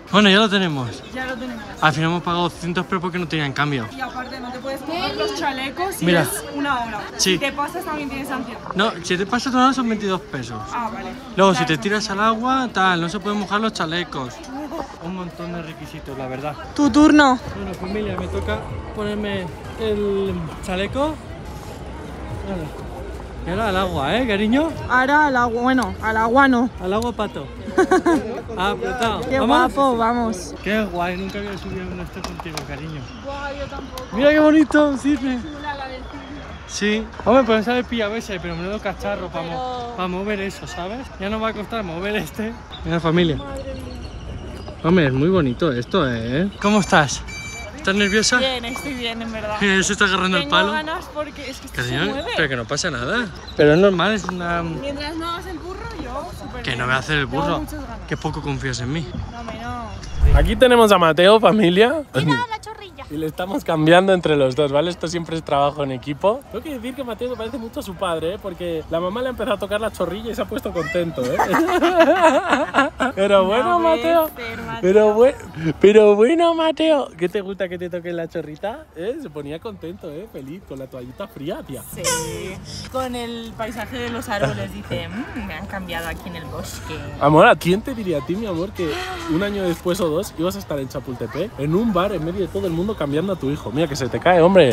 Bueno, ya lo tenemos.
Ya lo tenemos.
Al final hemos pagado 200 pero porque no tenían cambio.
Y aparte no te puedes coger los chalecos si
Mira.
es una hora.
Sí.
Si te pasas también tienes sanción.
No, si te pasas todo son 22 pesos.
Ah, vale.
Luego, si te tiras al agua, tal, no se pueden mojar los chalecos. Un montón de requisitos, la verdad.
Tu turno.
Bueno, familia, me toca ponerme el chaleco. Vale. Y ahora al agua, ¿eh, cariño?
Ahora al agua, bueno, al agua no.
Al agua, pato. Apretado.
Qué
¿Vamos?
guapo, vamos.
Qué guay, nunca había subido en esto contigo, cariño.
Guau, yo tampoco.
Mira qué bonito, un cisne.
Chula la del cisne.
Sí. Hombre, pues sale pillabese, pero menudo cacharro para mover eso, ¿sabes? Ya no va a costar mover este. Mira, familia.
Madre mía.
Hombre, es muy bonito esto, ¿eh? ¿Cómo estás? ¿Estás nerviosa?
Bien, estoy bien, en verdad.
Se está agarrando el
Tengo
palo.
ganas porque es que esto se
Cariño,
mueve.
pero que no pasa nada. Pero es normal, es una...
Mientras no hagas el burro, yo súper
Que
bien.
no voy a hacer el
Tengo
burro.
muchas ganas.
Que poco confías en mí.
No.
Aquí tenemos a Mateo, familia.
Mira la chorrilla.
Y le estamos cambiando entre los dos, ¿vale? Esto siempre es trabajo en equipo. Tengo que decir que Mateo se parece mucho a su padre, ¿eh? Porque la mamá le ha empezado a tocar la chorrilla y se ha puesto contento, ¿eh? Pero bueno, Mateo. Pero bueno, Mateo. ¿Qué te gusta que te toque la chorrita? Se ponía contento, feliz, con la toallita fría, tía.
Sí, con el paisaje de los árboles, dice, me han cambiado aquí en el bosque.
Amor, ¿a quién te diría a ti, mi amor, que un año después o dos ibas a estar en Chapultepec, en un bar, en medio de todo el mundo, cambiando a tu hijo? Mira, que se te cae, hombre.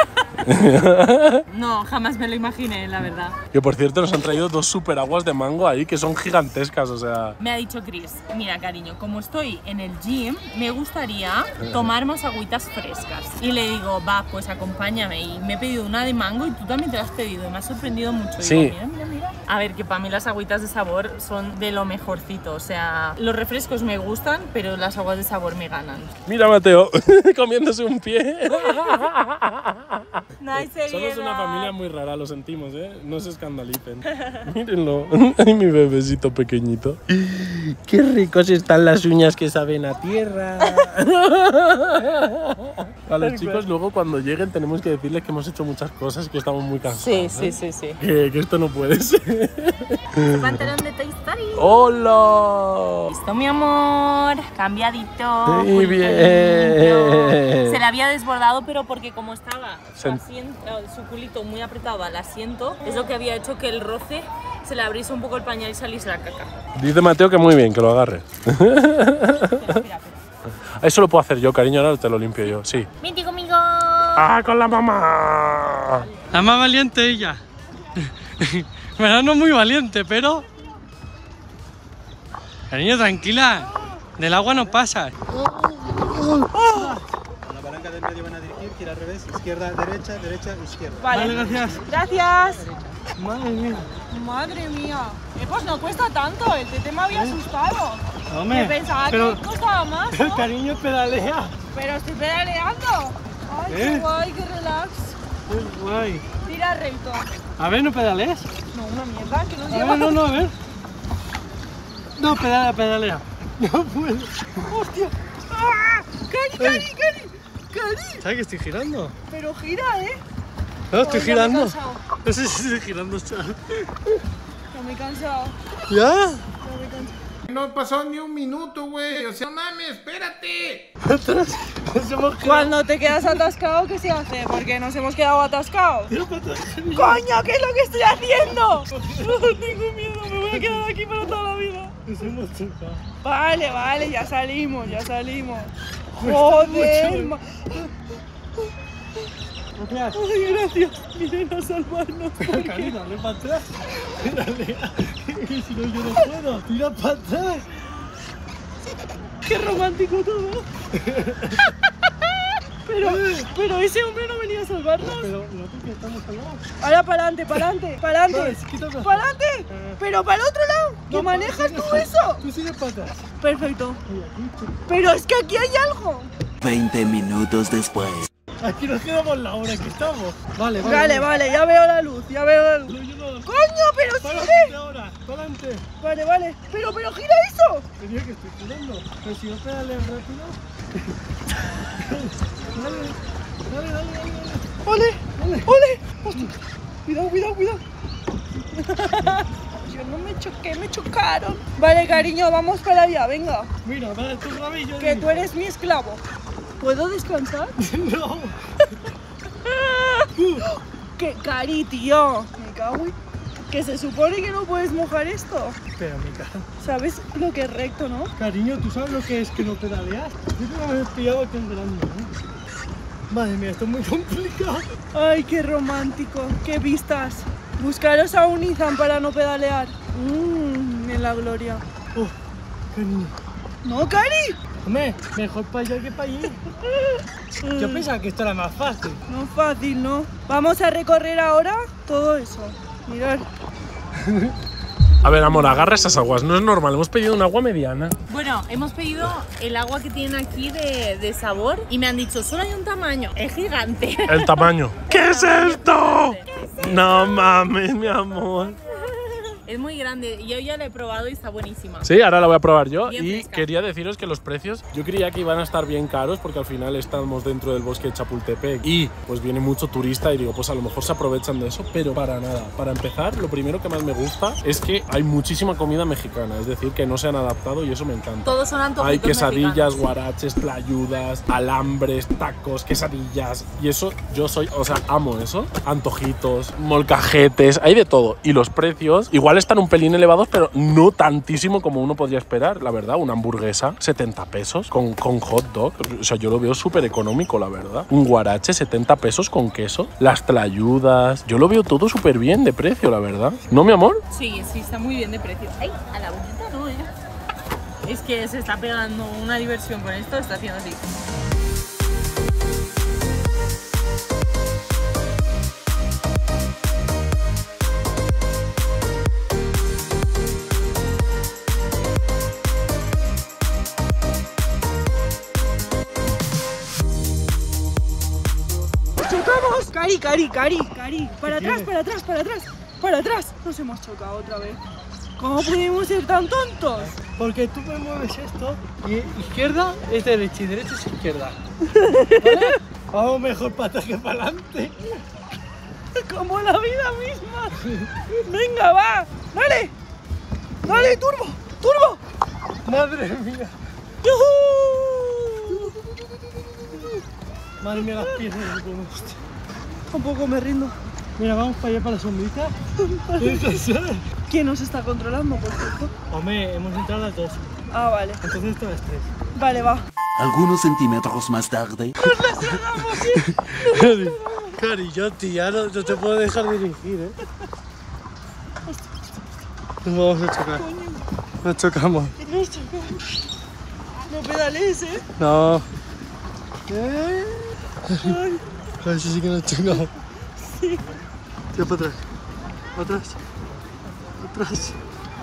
No, jamás me lo imaginé, la verdad.
Que por cierto nos han traído 2 super aguas de mango ahí que son gigantescas, o sea...
Me ha dicho Chris, mira cariño, como estoy en el gym, me gustaría tomar más agüitas frescas. Y le digo, va, pues acompáñame. Y me he pedido una de mango y tú también te la has pedido. Y me ha sorprendido mucho. Y
Sí.
digo, mira. A ver, que para mí las agüitas de sabor son de lo mejorcito. O sea, los refrescos me gustan, pero las aguas de sabor me ganan.
Mira, Mateo, comiéndose un pie. Somos una familia muy rara, lo sentimos, ¿eh? No se escandalicen. Mírenlo. Ay, mi bebecito pequeñito. Qué ricos están las uñas que saben a tierra. A los chicos luego cuando lleguen tenemos que decirles que hemos hecho muchas cosas y que estamos muy cansados.
Sí.
Que esto no puede ser.
Pantalón de Toy Story.
¡Hola!
Listo, mi amor. Cambiadito.
Muy
culito
bien.
limpio. Se le había desbordado, pero porque como estaba su culito muy apretado al asiento, es lo que había hecho que el roce se le abriese un poco el pañal y saliese la caca.
Dice Mateo que muy bien, que lo agarre.
Espera.
Eso lo puedo hacer yo, cariño, ahora te lo limpio yo, sí.
Vente conmigo.
¡Ah, con la mamá!
La más valiente ella. Verdad, no muy valiente, pero... Cariño, tranquila. Del agua no pasas.
La palanca del medio van a dirigir, gira al revés, izquierda, derecha, derecha, izquierda.
Vale,
gracias.
Gracias.
Madre mía.
Madre mía. Pues no cuesta tanto, el tete me había asustado.
Hombre,
Que pensaba
pero
que costaba más,
el
¿no?
cariño pedalea.
Pero estoy pedaleando. Ay, qué guay, qué relax.
Qué guay.
Tira recto.
A ver, ¿no pedalees?
No, una mierda, que no
A
lleva.
ver, no, a ver. No, pedalea. No puedo. ¡Hostia!
¡Ah! ¡Cari!
¿Sabes que estoy girando?
Pero gira, ¿eh?
No, estoy
Ay, ya me he
girando.
cansado.
No sé si estoy girando, chaval.
Ya me he cansado.
¿Ya?
Ya me he cansado.
No pasó ni un minuto, güey. O sea, no mames, espérate.
Cuando te quedas atascado, ¿qué se hace? Porque nos hemos quedado atascados. ¡Coño! ¿Qué es lo que estoy haciendo? Tengo miedo, me voy a quedar aquí para toda la vida. Vale, ya salimos. Joder, Ay, gracias. Vienen a salvarnos.
Cari, dale para atrás. Dale. Que si no, yo no puedo. Tira para atrás.
Qué romántico todo. Pero ese hombre no venía a salvarnos.
Pero nosotros que estamos al lado.
Ahora para adelante.
Vale, quítate.
¡Para adelante! Pero para el otro lado. ¿Que manejas tú eso?
Tú sigues para atrás.
Perfecto. Pero es que aquí hay algo.
20 minutos después.
Aquí nos quedamos la hora que estamos. Vale,
Ya veo la luz.
No, yo no.
¡Coño, pero
Para
sigue!
adelante ahora, para adelante.
Vale. Pero gira eso.
Tenía que estoy girando. Pero si no pedales rápido. Dale.
¡Ole! Hostia. Cuidado. yo no me choqué, me chocaron. Vale, cariño, vamos para allá, venga.
Mira, vale, tú rabillo.
Que tú eres mi esclavo. ¿Puedo descansar?
No.
¡Qué cari, tío! Me cago en... Que se supone que no puedes mojar esto.
Pero mi cara.
¿Sabes lo que es recto, no?
Cariño, ¿tú sabes lo que es que no pedaleas? Yo te lo he pillado aquí en grande, ¿eh? Madre mía, esto es muy complicado.
Ay, qué romántico. Qué vistas. Buscaros a un Nissan para no pedalear. En la gloria.
Oh, cariño.
¡No, Cari!
Hombre, mejor para allá que para allí. Yo pensaba que esto era más fácil.
No fácil, ¿no? Vamos a recorrer ahora todo eso. Mirad.
A ver, amor, agarra esas aguas. No es normal, hemos pedido un agua mediana.
Bueno, hemos pedido el agua que tienen aquí de sabor y me han dicho, solo hay un tamaño, es gigante.
El tamaño. ¿Qué es esto? No mames, mi amor.
Es muy grande, yo ya la he probado y está buenísima.
Sí, ahora la voy a probar yo.
Bien
Y
fresca.
quería deciros que los precios, yo creía que iban a estar bien caros porque al final estamos dentro del bosque de Chapultepec y pues viene mucho turista y digo, pues a lo mejor se aprovechan de eso, pero para nada. Para empezar, lo primero que más me gusta es que hay muchísima comida mexicana, es decir, que no se han adaptado y eso me encanta.
Todos son antojitos
Hay quesadillas,
mexicanos.
guaraches, tlayudas, alambres, tacos, quesadillas y eso yo soy, o sea, amo eso. Antojitos, molcajetes, hay de todo. Y los precios igual están un pelín elevados, pero no tantísimo como uno podría esperar, la verdad. Una hamburguesa, 70 pesos con hot dog. O sea, yo lo veo súper económico, la verdad. Un guarache, 70 pesos con queso. Las tlayudas. Yo lo veo todo súper bien de precio, la verdad. ¿No, mi amor?
Sí, está muy bien de precio. ¡Ay! A la boquita no, ¿eh? Es que se está pegando una diversión con esto, está haciendo así.
¡Chocamos! Cari. Para atrás, para atrás, para atrás. Para atrás. Nos hemos chocado otra vez. ¿Cómo pudimos ser tan tontos?
Porque tú me mueves esto y izquierda es derecha y derecha es izquierda. ¿Vale? Vamos mejor para atrás que para adelante.
Como la vida misma. Venga, va. Dale. Dale, turbo. Turbo.
Madre mía.
¡Yujú!
Madre mía, las piernas de cómo hostia.
Tampoco me rindo.
Mira, vamos para allá para la sombrita.
¿Quién nos está controlando, por cierto?
Hombre, hemos entrado a las 2.
Ah, vale.
Entonces esto es 3.
Vale, va.
Algunos centímetros más tarde.
Cari, yo tía, no te puedo dejar dirigir, ¿eh? Nos vamos a chocar. Nos chocamos.
Nos chocamos. No pedales, ¿eh?
No. A ver si sí que nos chocamos.
Sí.
Tira para atrás. Atrás. Atrás.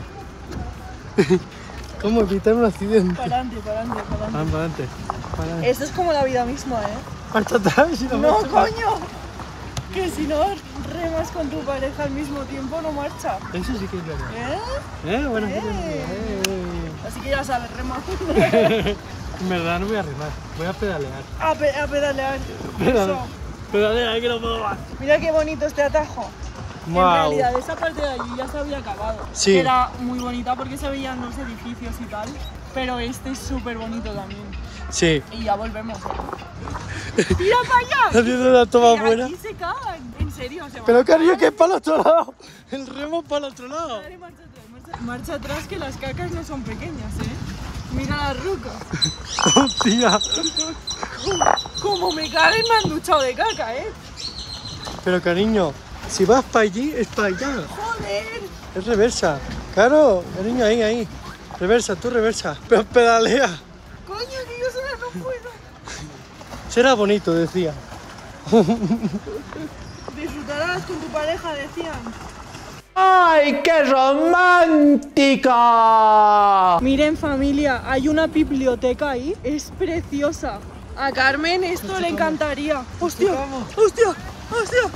¿Cómo evitar un accidente?
Para adelante, para adelante, para
Ah,
adelante.
para adelante. Para adelante.
Esto es como la vida misma, ¿eh?
Marcha atrás y
No, coño. Que si no remas con tu pareja al mismo tiempo no marcha.
Eso sí que es verdad.
¿Eh?
Bueno,
Así que ya sabes, rema.
En verdad no voy a remar, voy a pedalear.
A pedalear.
Pedale-
Eso.
Pedalear, que no puedo más.
Mira qué bonito este atajo.
Wow.
En realidad esa parte de allí ya se había acabado.
Sí.
Era muy bonita porque se veían los edificios y tal. Pero este es súper bonito también.
Sí.
Y ya volvemos. ¡Tira para allá!
Haciendo una toma
Que
buena.
aquí se cagan. En serio, se van
Pero
a
cariño,
cagar.
que es para el otro lado. El remo es para el otro lado.
Dale, marcha atrás, marcha atrás, que las cacas no son pequeñas, ¿eh? Mira las rucas.
Hostia.
Como me caen, me han duchado de caca, ¿eh?
Pero cariño, si vas para allí, es para allá.
¡Joder!
Es reversa. Claro, cariño, ahí. Reversa, tú reversa. Pero pedalea.
Coño, que yo sola no puedo.
Será bonito, decía.
Disfrutarás con tu pareja, decían.
¡Ay, qué romántica!
Miren, familia, hay una biblioteca ahí. Es preciosa. A Carmen esto le encantaría. ¡Hostia! ¡Hostia! ¡Hostia!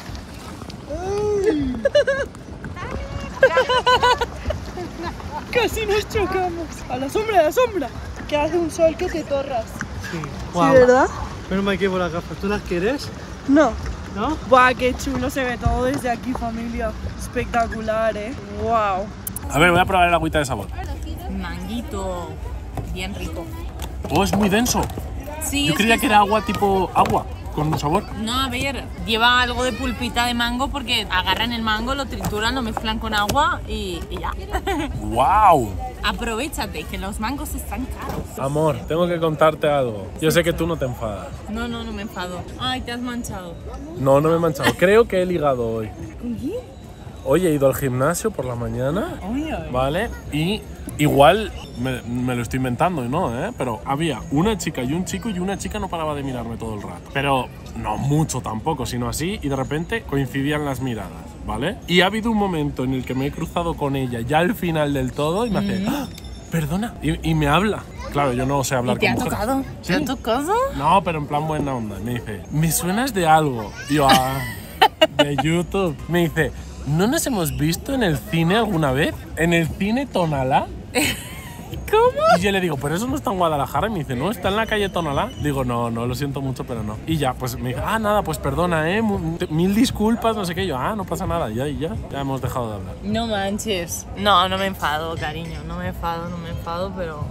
Casi nos chocamos. A la sombra, a la sombra. Que hace un sol que te torras.
Sí.
¿Sí, verdad?
Pero me llevo las gafas. ¿Tú las quieres?
No.
¿No?
Buah, qué chulo se ve todo desde aquí, familia. Espectacular, Wow.
A ver, voy a probar el agüita de sabor.
Manguito. Bien rico.
Oh, es muy denso.
Sí,
Yo creía que era agua tipo agua, con sabor.
No, a ver, lleva algo de pulpita de mango porque agarran el mango, lo trituran, lo mezclan con agua y ya.
¡Wow!
Aprovechate, que los mangos están caros.
Amor, tengo que contarte algo. Yo sé que tú no te enfadas.
No me enfado. Ay, te has manchado.
No, no me he manchado. Creo que he ligado hoy.
¿Con quién?
Hoy he ido al gimnasio por la mañana,
Ay, ay.
¿vale? Y igual me lo estoy inventando, ¿no? Pero había una chica y un chico y una chica no paraba de mirarme todo el rato. Pero no mucho tampoco, sino así, y de repente coincidían las miradas, ¿vale? Y ha habido un momento en el que me he cruzado con ella ya al final del todo y me hace, ¡ah! Perdona, y me habla. Claro, yo no sé hablar
¿Y te
con
ha
mujeres.
tocado?
¿Sí?
¿Te ha tocado?
No, pero en plan buena onda. Me dice, ¿me suenas de algo? Y yo, de YouTube. Me dice, ¿no nos hemos visto en el cine alguna vez? ¿En el cine Tonalá?
¿Cómo?
Y yo le digo, ¿pero eso no está en Guadalajara? Y me dice, no, está en la calle Tonalá. Digo, no, lo siento mucho, pero no. Y ya, pues me dice, nada, pues perdona, mil disculpas, no sé qué. Yo, no pasa nada, ya hemos dejado de hablar.
No manches. No me enfado, cariño. No me enfado, pero...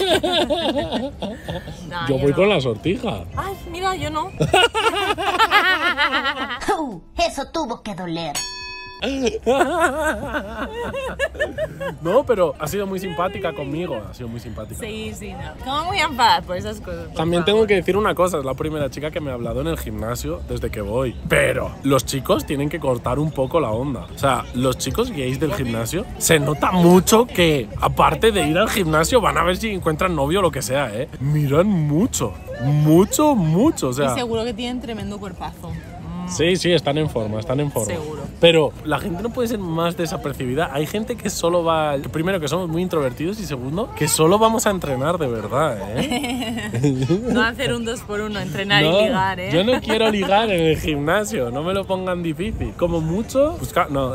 No,
yo voy
no.
con la sortija.
Ay, mira, yo no.
Eso tuvo que doler.
No, pero ha sido muy simpática conmigo, ha sido muy simpática.
Sí, no. ¿Cómo voy a enfadar por esas cosas?
También tengo que decir una cosa, es la primera chica que me ha hablado en el gimnasio desde que voy. Pero los chicos tienen que cortar un poco la onda. O sea, los chicos gays del gimnasio, se nota mucho que, aparte de ir al gimnasio, van a ver si encuentran novio o lo que sea, Miran mucho, o sea...
Y seguro que tienen tremendo cuerpazo.
Sí, están en forma.
Seguro.
Pero la gente no puede ser más desapercibida. Hay gente que solo va... Primero, que somos muy introvertidos y segundo, que solo vamos a entrenar de verdad,
No hacer un 2x1, entrenar
no,
y ligar,
Yo no quiero ligar en el gimnasio, no me lo pongan difícil. Como mucho, no.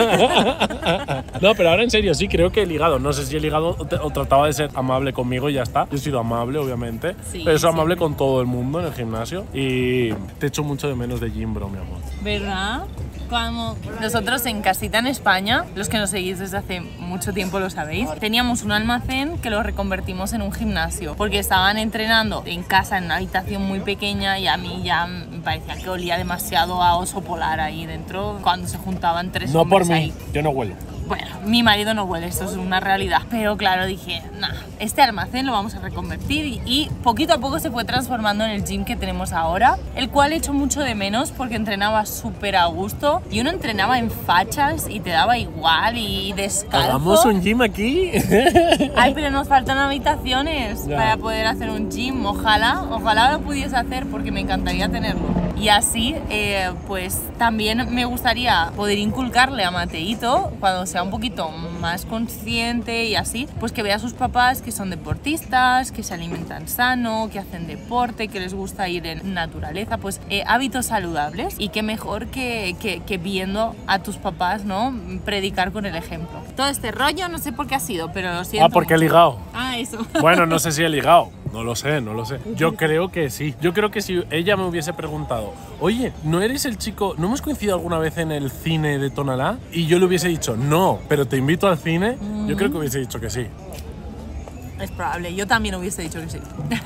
No, pero ahora en serio, sí, creo que he ligado. No sé si he ligado o trataba de ser amable conmigo y ya está. Yo he sido amable, obviamente.
Sí,
pero soy amable
sí.
con todo el mundo en el gimnasio. Y te echo mucho de menos de gym, bro, mi amor.
¿Verdad? Como nosotros en casita en España, los que nos seguís desde hace mucho tiempo lo sabéis, teníamos un almacén que lo reconvertimos en un gimnasio porque estaban entrenando en casa en una habitación muy pequeña y a mí ya me parecía que olía demasiado a oso polar ahí dentro cuando se juntaban tres
No
hombres
por mí,
ahí.
yo no huelo.
Bueno, mi marido no huele, esto es una realidad. Pero claro, dije, este almacén lo vamos a reconvertir y poquito a poco se fue transformando en el gym que tenemos ahora, el cual echo mucho de menos porque entrenaba súper a gusto y uno entrenaba en fachas y te daba igual y descalzo.
¿Hagamos un gym aquí?
Ay, pero nos faltan habitaciones para poder hacer un gym. Ojalá lo pudiese hacer porque me encantaría tenerlo. Y así, pues también me gustaría poder inculcarle a Mateito, cuando sea un poquito más consciente y así, pues que vea a sus papás que son deportistas, que se alimentan sano, que hacen deporte, que les gusta ir en naturaleza, pues hábitos saludables. Y qué mejor que viendo a tus papás, ¿no? Predicar con el ejemplo. Todo este rollo no sé por qué ha sido, pero lo siento.
Porque he ligado.
Eso.
Bueno, no sé si he ligado. No lo sé. Yo creo que sí. Yo creo que si ella me hubiese preguntado, oye, ¿no eres el chico? ¿No hemos coincidido alguna vez en el cine de Tonalá? Y yo le hubiese dicho, no, pero te invito al cine. Yo creo que hubiese dicho que sí.
Es probable, yo también hubiese dicho que sí.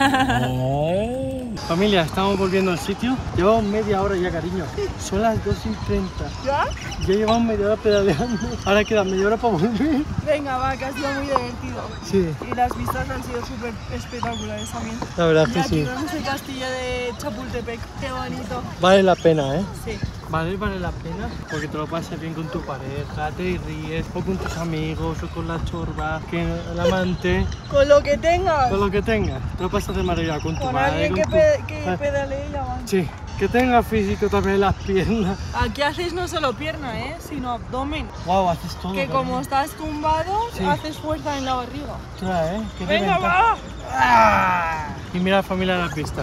Familia, estamos volviendo al sitio. Llevamos media hora ya, cariño. Son las 2:30.
¿Ya?
Ya llevamos media hora pedaleando. Ahora queda media hora para volver.
Venga, va, que ha sido muy divertido.
Sí.
Y las vistas han sido súper espectaculares también.
La verdad es
y
que
aquí
sí.
vemos el castillo de Chapultepec. Qué bonito.
Vale la pena,
Sí.
Vale la pena porque te lo pasas bien con tu pareja, te ríes, o con tus amigos, o con la chorba, que el amante.
Con lo que tengas.
Con lo que tengas. Te lo pasas de maravilla con tu
Con
madre.
alguien
con
que pedalee y avance.
Sí, que tenga físico también en las piernas.
Aquí haces no solo pierna, sino abdomen.
Wow, haces todo.
Que como estás tumbado,
Sí.
haces fuerza en la barriga.
Ostras, qué
Venga,
reventa.
va.
Y mira la familia de las pistas.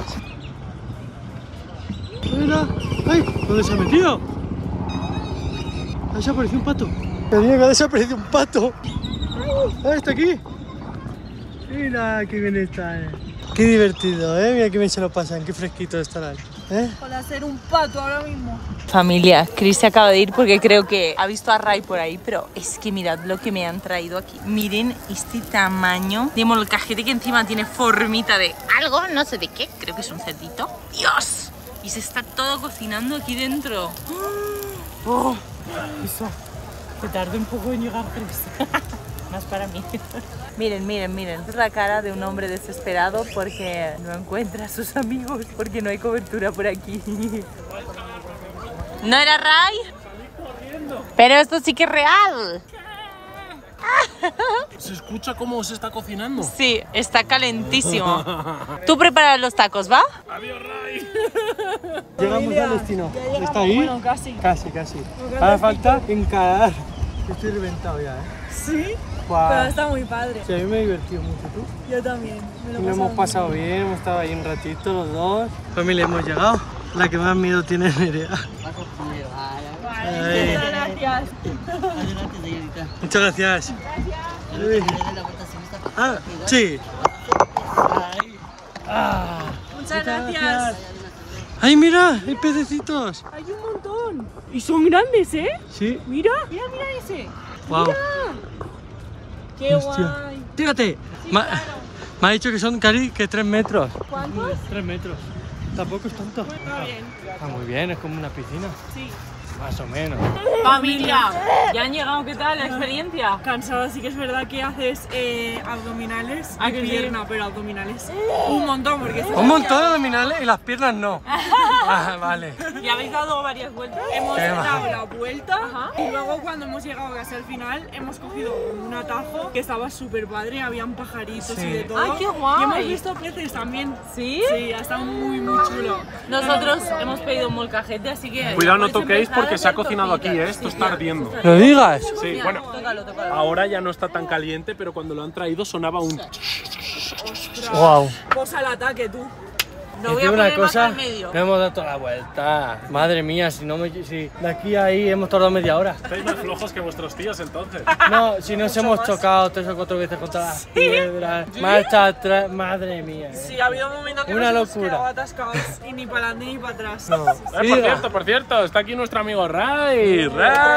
Mira, ¡ay! ¿Dónde se ha metido? Ha desaparecido un pato. Tenía que ha desaparecido un pato. ¡Ah, está aquí! Mira, qué bien está. Qué divertido, Mira qué bien se lo pasan, qué fresquito estarán.
Para ser un pato ahora mismo.
Familia, Chris se acaba de ir porque creo que ha visto a Ray por ahí, pero es que mirad lo que me han traído aquí. Miren este tamaño de molcajete que encima tiene formita de algo, no sé de qué, creo que es un cerdito. ¡Dios! Y se está todo cocinando aquí dentro. ¡Oh! Eso, que tarde un poco en llegar, Chris. Más para mí. Miren, miren, miren. Es la cara de un hombre desesperado porque no encuentra a sus amigos, porque no hay cobertura por aquí. ¿No era Ray? Pero esto sí que es real.
¿Se escucha cómo se está cocinando?
Sí, está calentísimo. Tú preparas los tacos, ¿va?
Adiós, Ray.
Llegamos al destino. ¿Está ahí?
Bueno, casi.
Casi. Ahora falta encarar. Estoy reventado ya,
Sí,
Wow.
pero está muy padre.
Sí, a mí me he divertido mucho, ¿tú?
Yo también.
Lo hemos pasado bien, hemos estado ahí un ratito los dos. Familia, hemos llegado. La que más miedo tiene es Nerea.
Muchas gracias.
Muchas gracias. Ah, sí.
Muchas gracias.
¡Ay, mira! ¡Hay pececitos!
Hay un montón. Y son grandes, ¿eh?
Sí.
Mira, mira, mira ese.
Wow.
Mira. Qué
Hostia.
guay.
Fíjate, me ha dicho que son casi que 3 metros.
¿Cuántos?
3 metros. Tampoco es tanto.
Está bien.
Está muy bien, es como una piscina.
Sí.
Más o menos.
Familia, ¿ya han llegado? ¿Qué tal la experiencia?
Cansada, sí que es verdad que haces abdominales
¿A
y
que sí?
pierna, pero abdominales un montón porque estás
Un montón de abdominales y las piernas no. Ah, vale.
¿Y habéis dado varias vueltas?
hemos
Qué
dado
mal.
la vuelta y luego cuando hemos llegado casi al final hemos cogido un atajo que estaba súper padre, habían pajaritos
Sí.
y de todo.
¡Ay, qué guay!
Y hemos visto peces también.
¿Sí?
Sí, ha estado muy chulo.
Nosotros hemos pedido un molcajete, así que...
Cuidado, no
podéis
toquéis
empezar a
porque se ha
hacer
cocinado aquí,
tortillas.
esto está ardiendo.
¿Lo digas?
Sí,
Mira,
bueno,
tócalo.
ahora ya no está tan caliente, pero cuando lo han traído sonaba un...
Wow.
Cosa al ataque, tú.
No voy a
Decir una
poner más
cosa,
al medio.
no hemos dado toda la vuelta. Madre mía, si de aquí a ahí hemos tardado media hora.
Estáis más flojos que vuestros tíos, entonces.
No, si nos hemos chocado 3 o 4 veces contra las piedras. Marcha atrás, madre mía.
Sí, ha habido un momento que
Una
nos hemos
locura.
quedado atascados y ni para adelante ni para atrás.
No.
Por cierto, está aquí nuestro amigo Ray.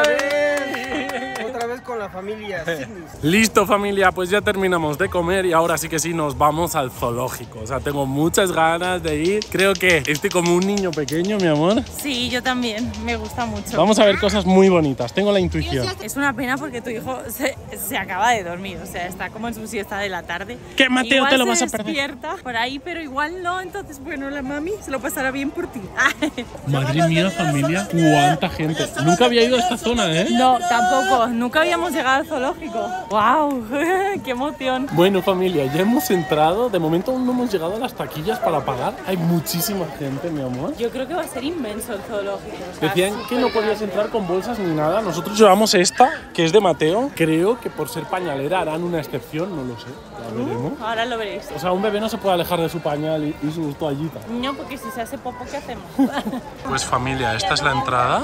Otra vez con la familia
Listo, familia, pues ya terminamos de comer y ahora sí que sí nos vamos al zoológico. O sea, tengo muchas ganas de ir. Creo que estoy como un niño pequeño, mi amor.
Sí, yo también. Me gusta mucho.
Vamos a ver cosas muy bonitas. Tengo la intuición.
Es una pena porque tu hijo se acaba de dormir, o sea, está como en su siesta de la tarde.
¿Qué, Mateo?
Igual
Te lo
se
vas a perder.
despierta por ahí, pero igual no, entonces bueno, la mami se lo pasará bien por ti.
Madre mía, familia, cuánta gente. Nunca había ido a esta zona, ¿eh?
No, tampoco, nunca habíamos llegado al zoológico. ¡Wow! ¡Qué emoción!
Bueno, familia, ya hemos entrado. De momento aún no hemos llegado a las taquillas para pagar. Hay muchísima gente, mi amor.
Yo creo que va a ser inmenso el zoológico. O sea,
Decían que no podías entrar con bolsas ni nada. Nosotros llevamos esta, que es de Mateo. Creo que por ser pañalera harán una excepción, no lo sé. Ya veremos.
Ahora lo veréis.
O sea, un bebé no se puede alejar de su pañal y su toallita.
No, porque si se hace popo, ¿qué hacemos?
Pues familia, esta es la entrada.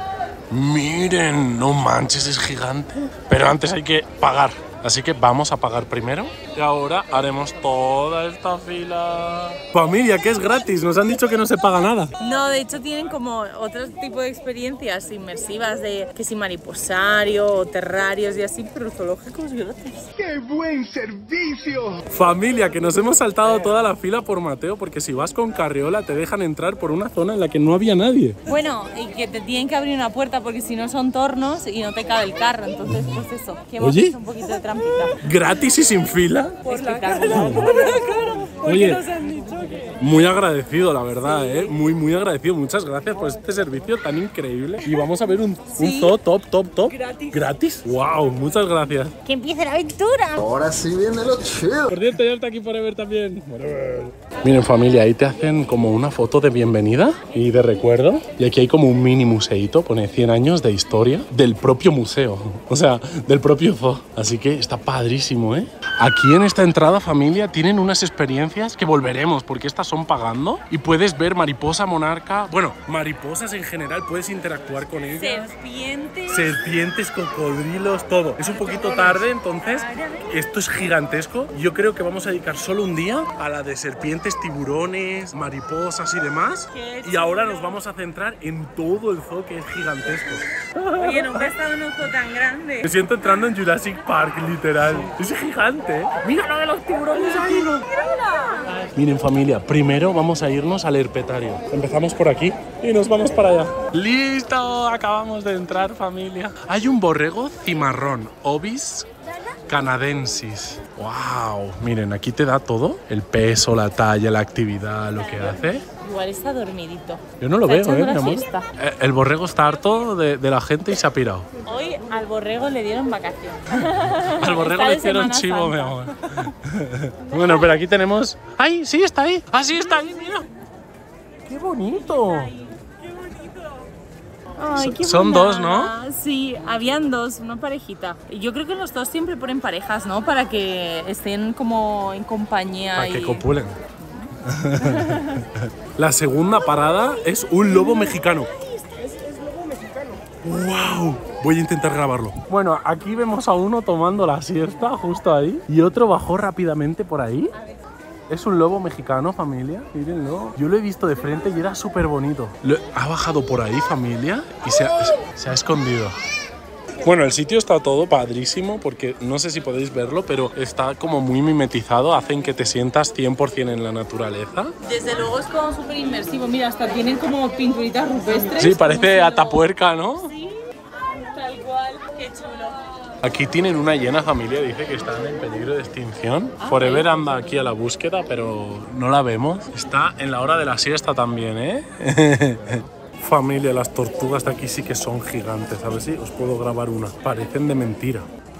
Miren, no manches, es gigante. Pero antes hay que pagar. Así que vamos a pagar primero y ahora haremos toda esta fila. Familia, que es gratis, nos han dicho que no se paga nada.
No, de hecho tienen como otro tipo de experiencias inmersivas de que si mariposario o terrarios y así, pero el zoológico es gratis.
¡Qué buen servicio!
Familia, que nos hemos saltado toda la fila por Mateo, porque si vas con carriola te dejan entrar por una zona en la que no había nadie.
Bueno, y que te tienen que abrir una puerta porque si no son tornos y no te cabe el carro, entonces pues eso, que hemos
Oye.
hecho un poquito de trampita.
¿Gratis y sin fila?
Espectacular.
Oye, muy agradecido, la verdad, muy agradecido. Muchas gracias por este servicio tan increíble. Y vamos a ver un zoo top.
Gratis.
¿Gratis? ¡Wow! Muchas gracias.
¡Que empiece la aventura!
Ahora sí viene lo chido.
Por cierto, ya está aquí Forever también. Miren, familia, ahí te hacen como una foto de bienvenida y de recuerdo. Y aquí hay como un mini museíto, pone 100 años de historia del propio museo. O sea, del propio zoo. Así que está padrísimo, ¿eh? Aquí en esta entrada, familia, tienen unas experiencias que volveremos, porque estas son pagando y puedes ver mariposa monarca. Bueno, mariposas en general, puedes interactuar con ellas. Serpientes, cocodrilos, todo. Es un poquito tarde, entonces esto es gigantesco. Yo creo que vamos a dedicar solo un día a la de serpientes, tiburones, mariposas y demás. Y ahora nos vamos a centrar en todo el zoo, que es gigantesco.
Oye, nunca he estado en un zoo tan grande.
Me siento entrando en Jurassic Park, literal. Es gigante, ¿eh? Mira lo de los tiburones aquí. Miren, familia, primero vamos a irnos al herpetario. Empezamos por aquí y nos vamos para allá. ¡Listo! Acabamos de entrar, familia. Hay un borrego cimarrón, Ovis canadensis. ¡Wow! Miren, aquí te da todo. El peso, la talla, la actividad, lo que hace.
Igual está dormidito.
Yo no lo veo, mi amor.
Siesta.
El borrego está harto de la gente y se ha pirado.
Hoy al borrego le dieron vacaciones.
Al borrego le hicieron chivo, mi amor. Bueno, pero aquí tenemos... ¡Ay, sí, está ahí! ¡Ah, sí, está ahí, mira! ¡Qué bonito!
Ay, qué
son
buena.
Dos, ¿no?
Sí, habían dos, una parejita. Yo creo que los dos siempre ponen parejas, ¿no? Para que estén como en compañía.
Para que copulen. La segunda parada es un lobo mexicano.
Es lobo mexicano.
¡Wow! Voy a intentar grabarlo. Bueno, aquí vemos a uno tomando la siesta justo ahí. Y otro bajó rápidamente por ahí. Es un lobo mexicano, familia. Mírenlo. Yo lo he visto de frente y era súper bonito. Ha bajado por ahí, familia, y se ha escondido. Bueno, el sitio está todo padrísimo porque no sé si podéis verlo, pero está como muy mimetizado. Hacen que te sientas 100% en la naturaleza.
Desde luego es como súper inmersivo. Mira, hasta tienen como pinturitas rupestres.
Sí, parece Atapuerca, ¿no?
Sí, tal cual. Qué chulo.
Aquí tienen una hiena, familia, dice que están en peligro de extinción. Forever anda aquí a la búsqueda, pero no la vemos. Está en la hora de la siesta también, ¿eh? Familia, las tortugas de aquí sí que son gigantes. A ver si os puedo grabar una. Parecen de mentira.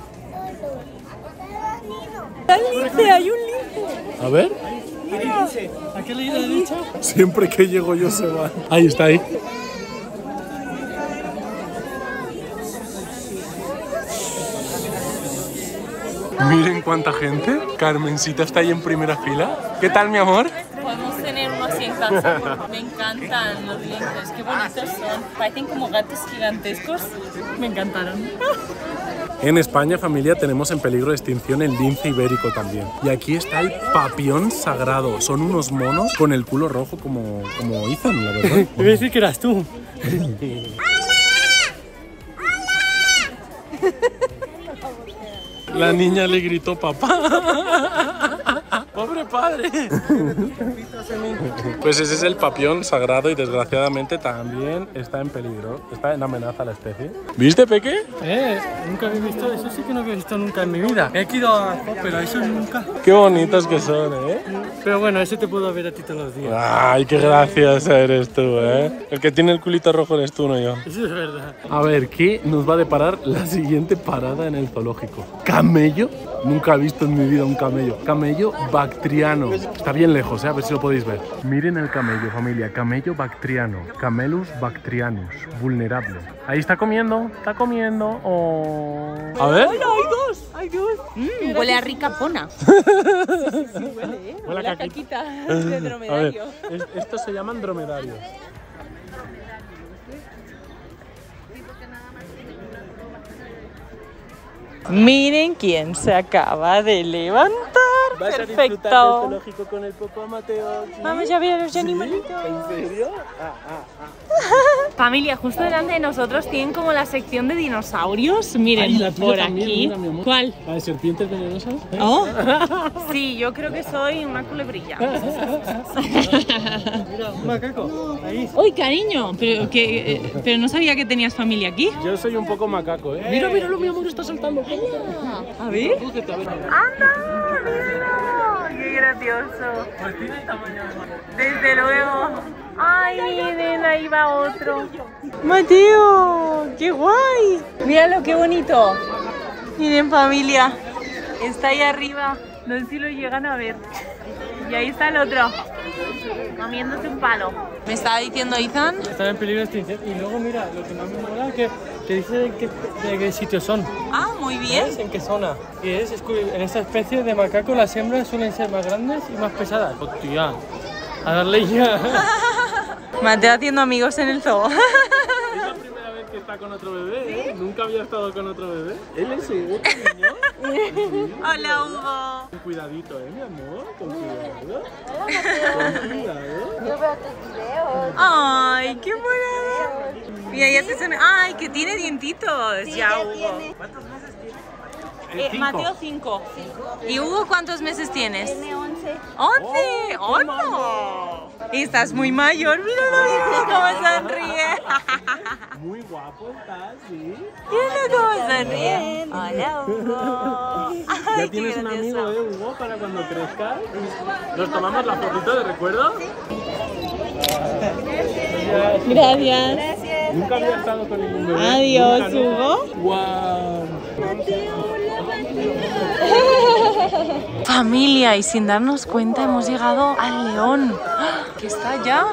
Hay un lince.
A ver.
¿A qué le he dicho?
Siempre que llego yo se va. Ahí está, ahí. Miren cuánta gente. Carmencita está ahí en primera fila. ¿Qué tal, mi amor?
Podemos tener uno así en casa. Me encantan los linces, qué bonitos son. Parecen como gatos gigantescos. Me encantaron.
En España, familia, tenemos en peligro de extinción el lince ibérico también. Y aquí está el papión sagrado. Son unos monos con el culo rojo como Ethan, la verdad.
Iba a decir que eras tú.
La niña le gritó papá. ¡Pobre padre! Pues ese es el papión sagrado y desgraciadamente también está en peligro. Está en amenaza la especie. ¿Viste, Peque?
Nunca había visto eso, sí que no había visto nunca en mi vida. He ido a pero eso nunca.
Qué bonitos que son, ¿eh?
Pero bueno, ese te puedo ver a ti todos los días.
Ay, qué graciosa eres tú, ¿eh? El que tiene el culito rojo eres tú, no yo.
Eso es verdad.
A ver, ¿qué nos va a deparar la siguiente parada en el zoológico? ¿Camello? Nunca he visto en mi vida un camello. Camello bactriano. Está bien lejos, ¿eh? A ver si lo podéis ver. Miren el camello, familia. Camello bactriano. Camelus bactrianus. Vulnerable. Ahí está comiendo. Está comiendo. Oh. A ver.
¡Hola, hay dos! Huele a rica pona. Sí, huele, ¿eh? Huele a caquita de dromedario.
A ver, estos se llaman dromedarios.
Miren quién se acaba de levantar.
¿Vas
Perfecto.
a disfrutar del zoológico con el Popo Mateo? ¿Sí?
Vamos a ver a los animalitos.
¿En serio?
Familia, justo delante de nosotros tienen como la sección de dinosaurios. Miren,
ay, la tuya
por
también,
aquí.
mira, mi amor.
¿Cuál?
¿La de serpientes venenosas? ¿Eh?
¿Oh? Sí, yo creo que soy una culebrilla.
Mira, un macaco. Ahí.
¡Uy, cariño! Pero no sabía que tenías familia aquí.
Yo soy un poco macaco, ¿eh? Mira, míralo, mi amor, está saltando.
A ver. ¡Anda! ¡Míralo! ¡Qué gracioso!
Pues tiene el tamaño de
Desde luego. ¡Ay, miren! Ahí va otro. ¡Mateo! ¡Qué guay! ¡Míralo, qué bonito! Miren, familia. Está ahí arriba. No sé si lo llegan a ver. Y ahí está el otro. Comiéndose un palo. ¿Me estaba diciendo Ethan?
Están en peligro de extinción. Y luego, mira, lo que más me mola es que dice de qué sitios son.
Ah, muy bien.
¿Sabes? ¿En qué zona? Y en esta especie de macaco las hembras suelen ser más grandes y más pesadas. Hostia. A dar leña.
Mateo haciendo amigos en el zoo.
Es la primera vez que está con otro bebé, ¿eh? Nunca había estado con otro bebé. Él es Hugo, niño.
Hola, Hugo.
Con cuidadito, mi amor. Con cuidado.
Con cuidado. Yo veo tus videos.
Ay, qué buena. Mira, ya te suena. Ay, que tiene dientitos. Sí, ya, Hugo.
¿Cuántos meses tiene?
Mateo 5. ¿Y Hugo cuántos meses tienes?
Tiene 11.
¡11! ¡Oh, no! Estás muy mayor, míralo cómo sonríe.
Muy guapo estás, ¿sí?
Míralo cómo sonríe. Hola, Hugo.
Ya tienes un amigo, Hugo, para cuando crezcas. ¿Nos tomamos la fotito de recuerdo?
Gracias.
Nunca había estado con ningún bebé.
Adiós, Hugo.
¡Guau!
Familia, y sin darnos cuenta hemos llegado al león, que está allá.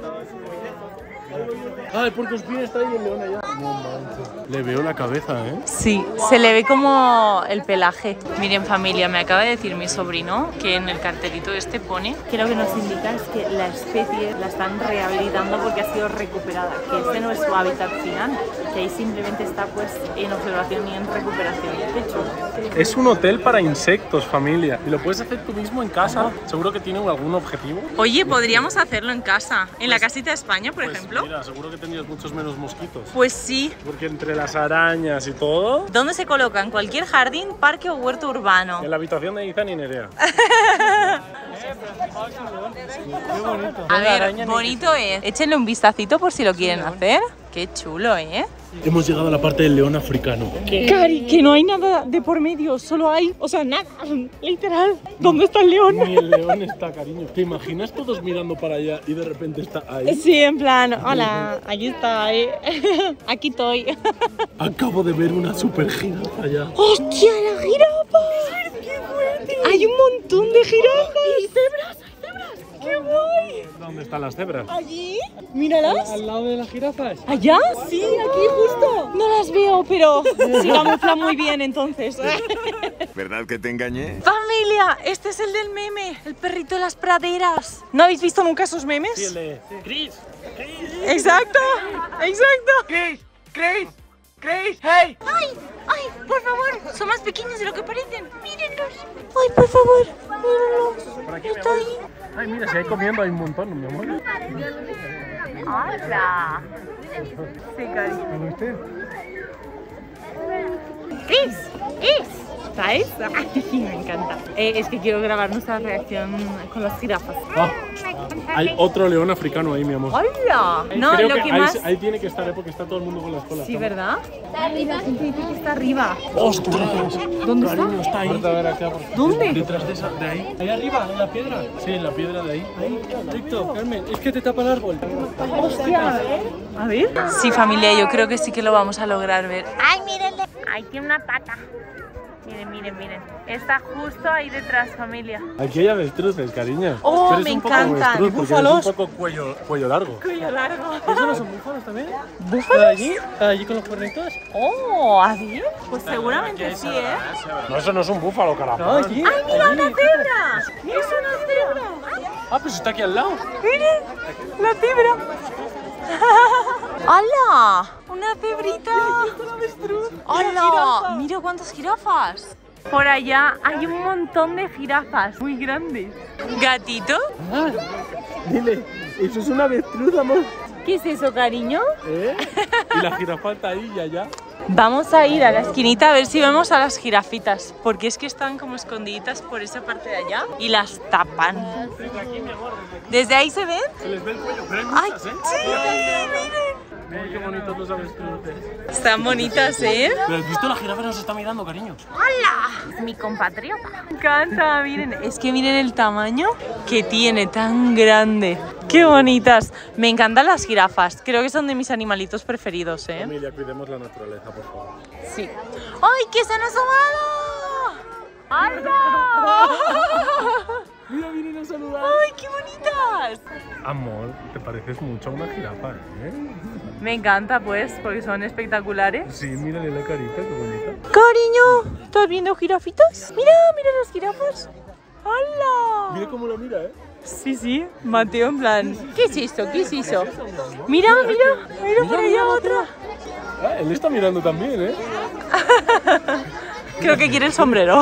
Ay, porque os viene está ahí el león allá. No manches. Le veo la cabeza, ¿eh?
Sí, se le ve como el pelaje. Miren, familia, me acaba de decir mi sobrino que en el cartelito este pone que lo que nos indica es que la especie la están rehabilitando porque ha sido recuperada, que este no es su hábitat final, que ahí simplemente está pues en observación y en recuperación. Qué chulo.
Es un hotel para insectos, familia. Y lo puedes hacer tú mismo en casa. Seguro que tiene algún objetivo.
Oye, podríamos hacerlo en casa, en la casita de España, por ejemplo.
Mira, seguro que tendrías muchos menos mosquitos.
Pues sí.
Porque entre las arañas y todo...
¿Dónde se coloca? ¿En cualquier jardín, parque o huerto urbano?
En la habitación de Izan y Nerea.
A ver, bonito es. Échenle un vistacito por si lo quieren hacer. Qué chulo, ¿eh?
Hemos llegado a la parte del león africano.
Cari, que no hay nada de por medio, solo hay, o sea, nada, literal. ¿Dónde está el león?
Ni el león está, cariño. ¿Te imaginas todos mirando para allá y de repente está ahí?
Sí, en plan, hola, aquí está, aquí estoy.
Acabo de ver una super jirafa allá.
¡Hostia, la jirafa! ¡Qué fuerte! Hay un montón de jirafas. ¡Y cebras! ¡Qué guay!
¿Dónde están las cebras?
¿Allí? Míralas.
Al lado de las jirafas.
¿Allá? Sí, aquí justo. No las veo, pero se camufla muy bien entonces.
¿Verdad que te engañé?
Familia, este es el del meme, el perrito de las praderas. ¿No habéis visto nunca esos memes?
Sí, el de Chris.
Exacto, exacto.
Chris, hey.
¡Ay! ¡Ay! Por favor, son más pequeños de lo que parecen. Mírenlos. ¡Ay, por favor! Mírenlos.
Por aquí,
Está ahí.
Ay, mira, si hay comiendo hay un montón, mi amor.
¡Hola! Sí, cariño.
¿Usted?
¡Chris! ¿Sabes? Me encanta. Es que quiero grabar nuestra reacción con las jirafas.
Ah, hay otro león africano ahí, mi amor.
¡Hola! No,
creo
lo que
ahí,
más...
ahí tiene que estar, porque está todo el mundo con las colas.
Sí, ¿verdad? Está arriba. Está arriba.
¡Ostras!
¿Dónde
Cariño, está ahí.
A ver acá.
¿Dónde?
Detrás de esa, de ahí.
Ahí arriba, en la piedra.
Sí, en la piedra de ahí.
Ahí, recto, Carmen. Es que te tapa el árbol.
Hostia, a ver. Sí, familia, yo creo que sí que lo vamos a lograr ver. ¡Ay, mírenle! ¡Ay, tiene una pata! Miren, miren, miren. Está justo ahí detrás, familia.
Aquí hay avestruces, cariño.
Oh,
Pero es
me
un poco
encantan.
avestruz, porque
¿Búfalos?
es un poco cuello largo.
Cuello largo.
¿Eso no son búfalos también?
¿Búfalos?
¿Allí con los cuernitos?
Oh, ¿a ver? Pues seguramente sí, ¿eh?
No, eso no es un búfalo, carajo.
No, allí.
¡Ay, mira, una cebra! ¡Es una cebra!
Ah, pues está aquí al lado.
¡Miren! ¡La cebra! ¡Hala! ¡Una cebrita! ¡Hala! ¡Mira cuántas jirafas! Por allá hay un montón de jirafas muy grandes. ¿Gatito?
Ah, dile, eso es una avestruz, amor.
¿Qué es eso, cariño?
¿Eh? Y la jirafa está ahí y allá.
Vamos a ir a la esquinita a ver si vemos a las jirafitas, porque es que están como escondiditas por esa parte de allá y las tapan.
Desde aquí, mi amor.
¿Desde ahí se ven?
Se les ve el cuello, pero hay
¡Ay,
muchas, ¿eh?
sí! ¡Miren!
Mira qué bonitos los avestruces.
Están bonitas, ¿eh?
¿Pero has visto? La jirafa nos está mirando, cariño.
¡Hola! Mi compatriota. Me encanta, miren. Es que miren el tamaño que tiene, tan grande. ¡Qué bonitas! Me encantan las jirafas. Creo que son de mis animalitos preferidos, ¿eh?
Familia, cuidemos la naturaleza, por favor.
Sí. ¡Ay, que se han asomado! ¡Hola!
Mira, vienen a saludar.
¡Ay, qué bonitas!
Amor, te pareces mucho a una jirafa, ¿eh?
Me encanta, pues, porque son espectaculares.
Sí, mírale la carita, qué bonita.
Cariño, ¿estás viendo jirafitas? Mira, mira las jirafas. ¡Hola!
Mira cómo lo mira, ¿eh?
Sí, sí, Mateo en plan, ¿qué es esto? ¿Qué es eso? Mira, mira, mira por allá otra.
Ah, él está mirando también, ¿eh?
Creo que quiere el sombrero.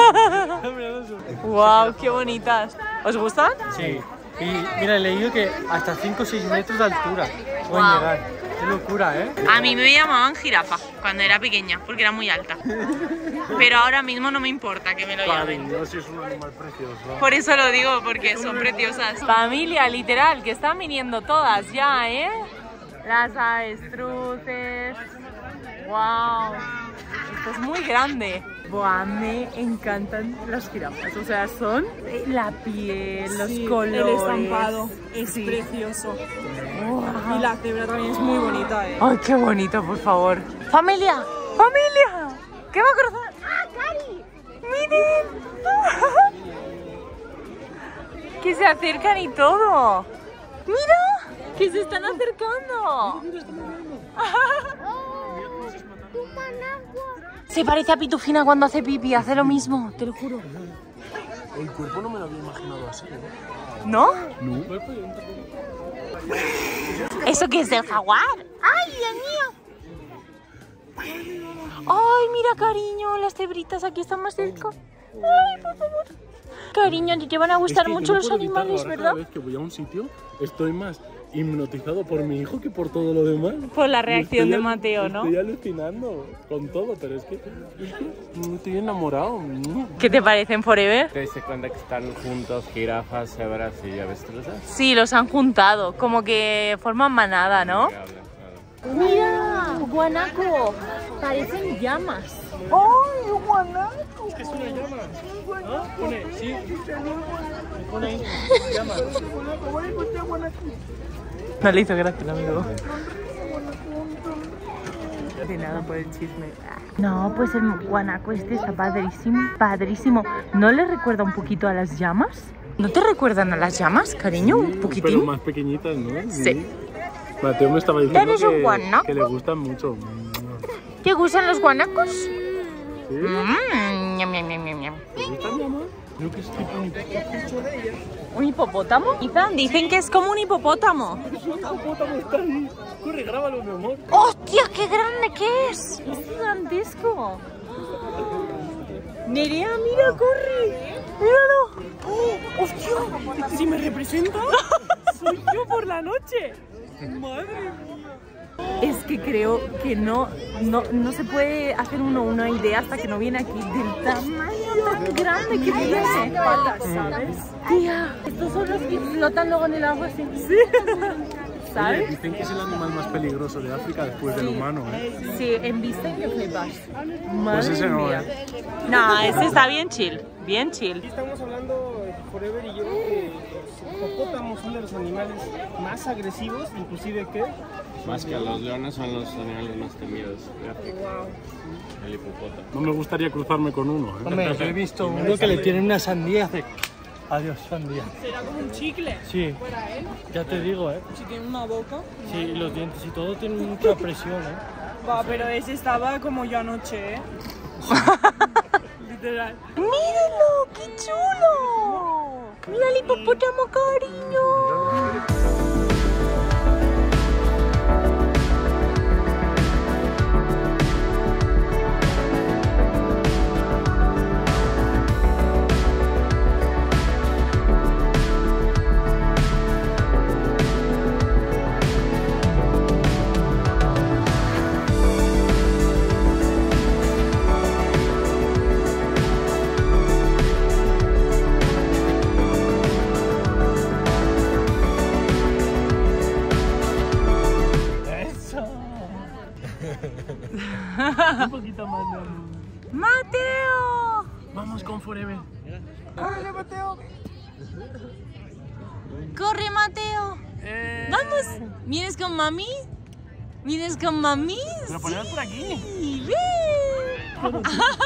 Wow, qué bonitas. ¿Os gustan?
Sí. Y mira, he leído que hasta 5 o 6 metros de altura pueden
Wow.
llegar. Qué locura, ¿eh?
A mí me llamaban jirafa cuando era pequeña, porque era muy alta. Pero ahora mismo no me importa que me lo llamen.
Cariño, si es un animal precioso.
Por eso lo digo, porque son preciosas. Familia, literal, que están viniendo todas ya, ¿eh? Las avestruces. ¡Wow! Esto es muy grande. Buah, me encantan las jirafas. O sea, son la piel, los colores.
El estampado es precioso.
Wow.
Y la cebra también es muy bonita, ¿eh?
¡Ay, qué bonito, por favor! ¡Familia! ¡Familia! ¿Qué va a cruzar? ¡Ah, Cari! ¡Miren! ¡Que se acercan y todo! ¡Mira! ¡Que se están acercando! Se parece a Pitufina cuando hace pipí, hace lo mismo, te lo juro.
El cuerpo no me lo había imaginado así, ¿eh?
¿No?
No.
¿Eso qué es del jaguar? ¡Ay, Dios mío! ¡Ay, mira, cariño! Las cebritas aquí están más cerca. ¡Ay, por favor! Cariño, te van a gustar mucho los animales, ¿verdad?
Cada vez que voy a un sitio, estoy más hipnotizado por mi hijo que por todo lo demás.
Por la reacción de Mateo, ¿no?
Estoy alucinando con todo, pero es que estoy enamorado.
¿Qué te parecen Forever?
¿Te diste cuenta que están juntos jirafas, cebras y avestruces?
Sí, los han juntado, como que forman manada, ¿no? ¡Mira! ¡Guanaco! Parecen llamas. ¡Ay, guanaco!
Es que es una llama. ¿Ah? Pone, sí. Pone ahí, llama.
No le hizo gracia el amigo. De nada por el chisme. No, pues el guanaco este está padrísimo. Padrísimo. ¿No le recuerda un poquito a las llamas? ¿No te recuerdan a las llamas, cariño? ¿Un poquitín?
Pero más pequeñitas, ¿no?
Sí.
Mateo me estaba diciendo
¿Eres un guanaco?
que le gustan mucho.
¿Te gustan los guanacos?
¿Sí?
Ñam, ñam, ñam, ñam, ñam.
¿Te gustan, mamá? Creo que es tipo
¿Un hipopótamo? Ethan, dicen que es como un hipopótamo.
Es un hipopótamo, está ahí. Corre, grábalo, mi amor.
¡Hostia, qué grande que es! Es gigantesco. Nerea, mira, corre. Míralo. ¡Oh, hostia!
Si me representa, soy yo por la noche. Madre mía.
Es que creo que no se puede hacer uno una idea hasta que no viene aquí del tamaño tan grande que tiene.
¿Sabes?
Tía, estos son los que flotan luego en el agua así. Sí. ¿Sabes?
Oye, dicen que es el animal más peligroso de África después del humano, ¿eh?
Sí, en vista en que flipas.
Pues ese no,
mía. No, ese está bien chill, bien chill.
Aquí estamos hablando, Forever y yo, que los hipopótamos son de los animales más agresivos, inclusive que...
Más que los leones son los animales más temidos de África. El hipopótamo.
No me gustaría cruzarme con uno, ¿eh?
Hombre, yo he visto uno que le tiene una sandía y hace... Adiós, sandía.
Será como un chicle.
Sí, ya te digo, ¿eh?
Si tiene una boca.
Sí, los dientes y todo tienen mucha presión, ¿eh?
Va, pero ese estaba como yo anoche, ¿eh? Literal.
¡Mírenlo! ¡Qué chulo! ¡Mira el hipopótamo, cariño!
Un poquito más, mi amor.
¡Mateo!
Vamos con Forever.
¡Corre, Mateo!
¡Corre, Mateo! ¡Vamos! ¿Vienes con mami? ¿Vienes con mami?
Pero ponemos por aquí.
¡Sí! ¡Ven!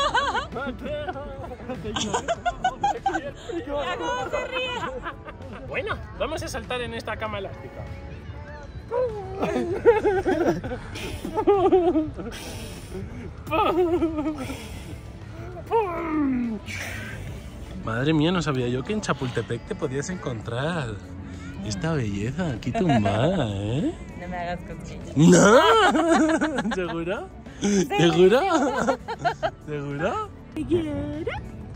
Mira cómo se ríe.
Bueno, vamos a saltar en esta cama elástica. Madre mía, no sabía yo que en Chapultepec te podías encontrar esta belleza aquí tumbada, ¿eh?
No me hagas cosquillas.
¡No! ¿Seguro? ¿Seguro? ¿Seguro?
¿Te quiere?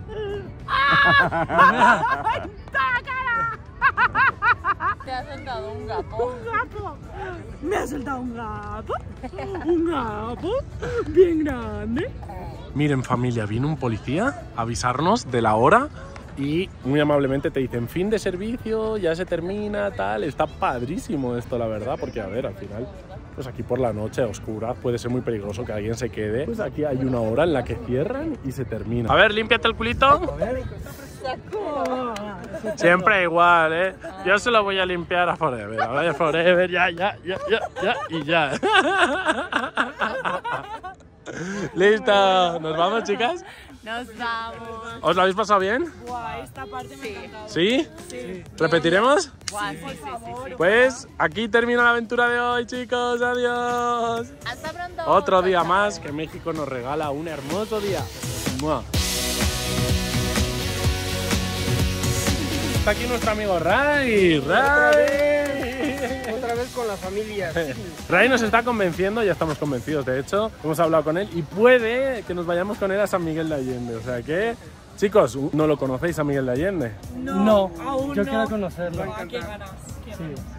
Te ha soltado un gato.
Un gato. Me ha soltado un gato. Un gato bien grande.
Miren, familia, vino un policía a avisarnos de la hora y muy amablemente te dicen fin de servicio, ya se termina, tal. Está padrísimo esto, la verdad, porque a ver, al final, pues aquí por la noche a oscuras puede ser muy peligroso que alguien se quede. Pues aquí hay una hora en la que cierran y se termina. A ver, límpiate el culito. Siempre igual, ¿eh? Yo se lo voy a limpiar a Forever. A ver, Forever, ya, y ya. Listo, ¿nos vamos, chicas?
Nos vamos.
¿Os lo habéis pasado bien?
Guau, esta parte me ha encantado.
¿Sí?
Sí.
¿Repetiremos?
Guau, sí.
Pues aquí termina la aventura de hoy, chicos. Adiós.
Hasta pronto.
Otro día más que México nos regala un hermoso día. ¡Mua! Está aquí nuestro amigo Ray.
Otra vez con la familia.
Ray nos está convenciendo, ya estamos convencidos de hecho. Hemos hablado con él y puede que nos vayamos con él a San Miguel de Allende. O sea que, chicos, ¿no lo conocéis a Miguel de Allende?
No,
aún
yo
no.
quiero conocerlo.
Qué ganas.
Sí.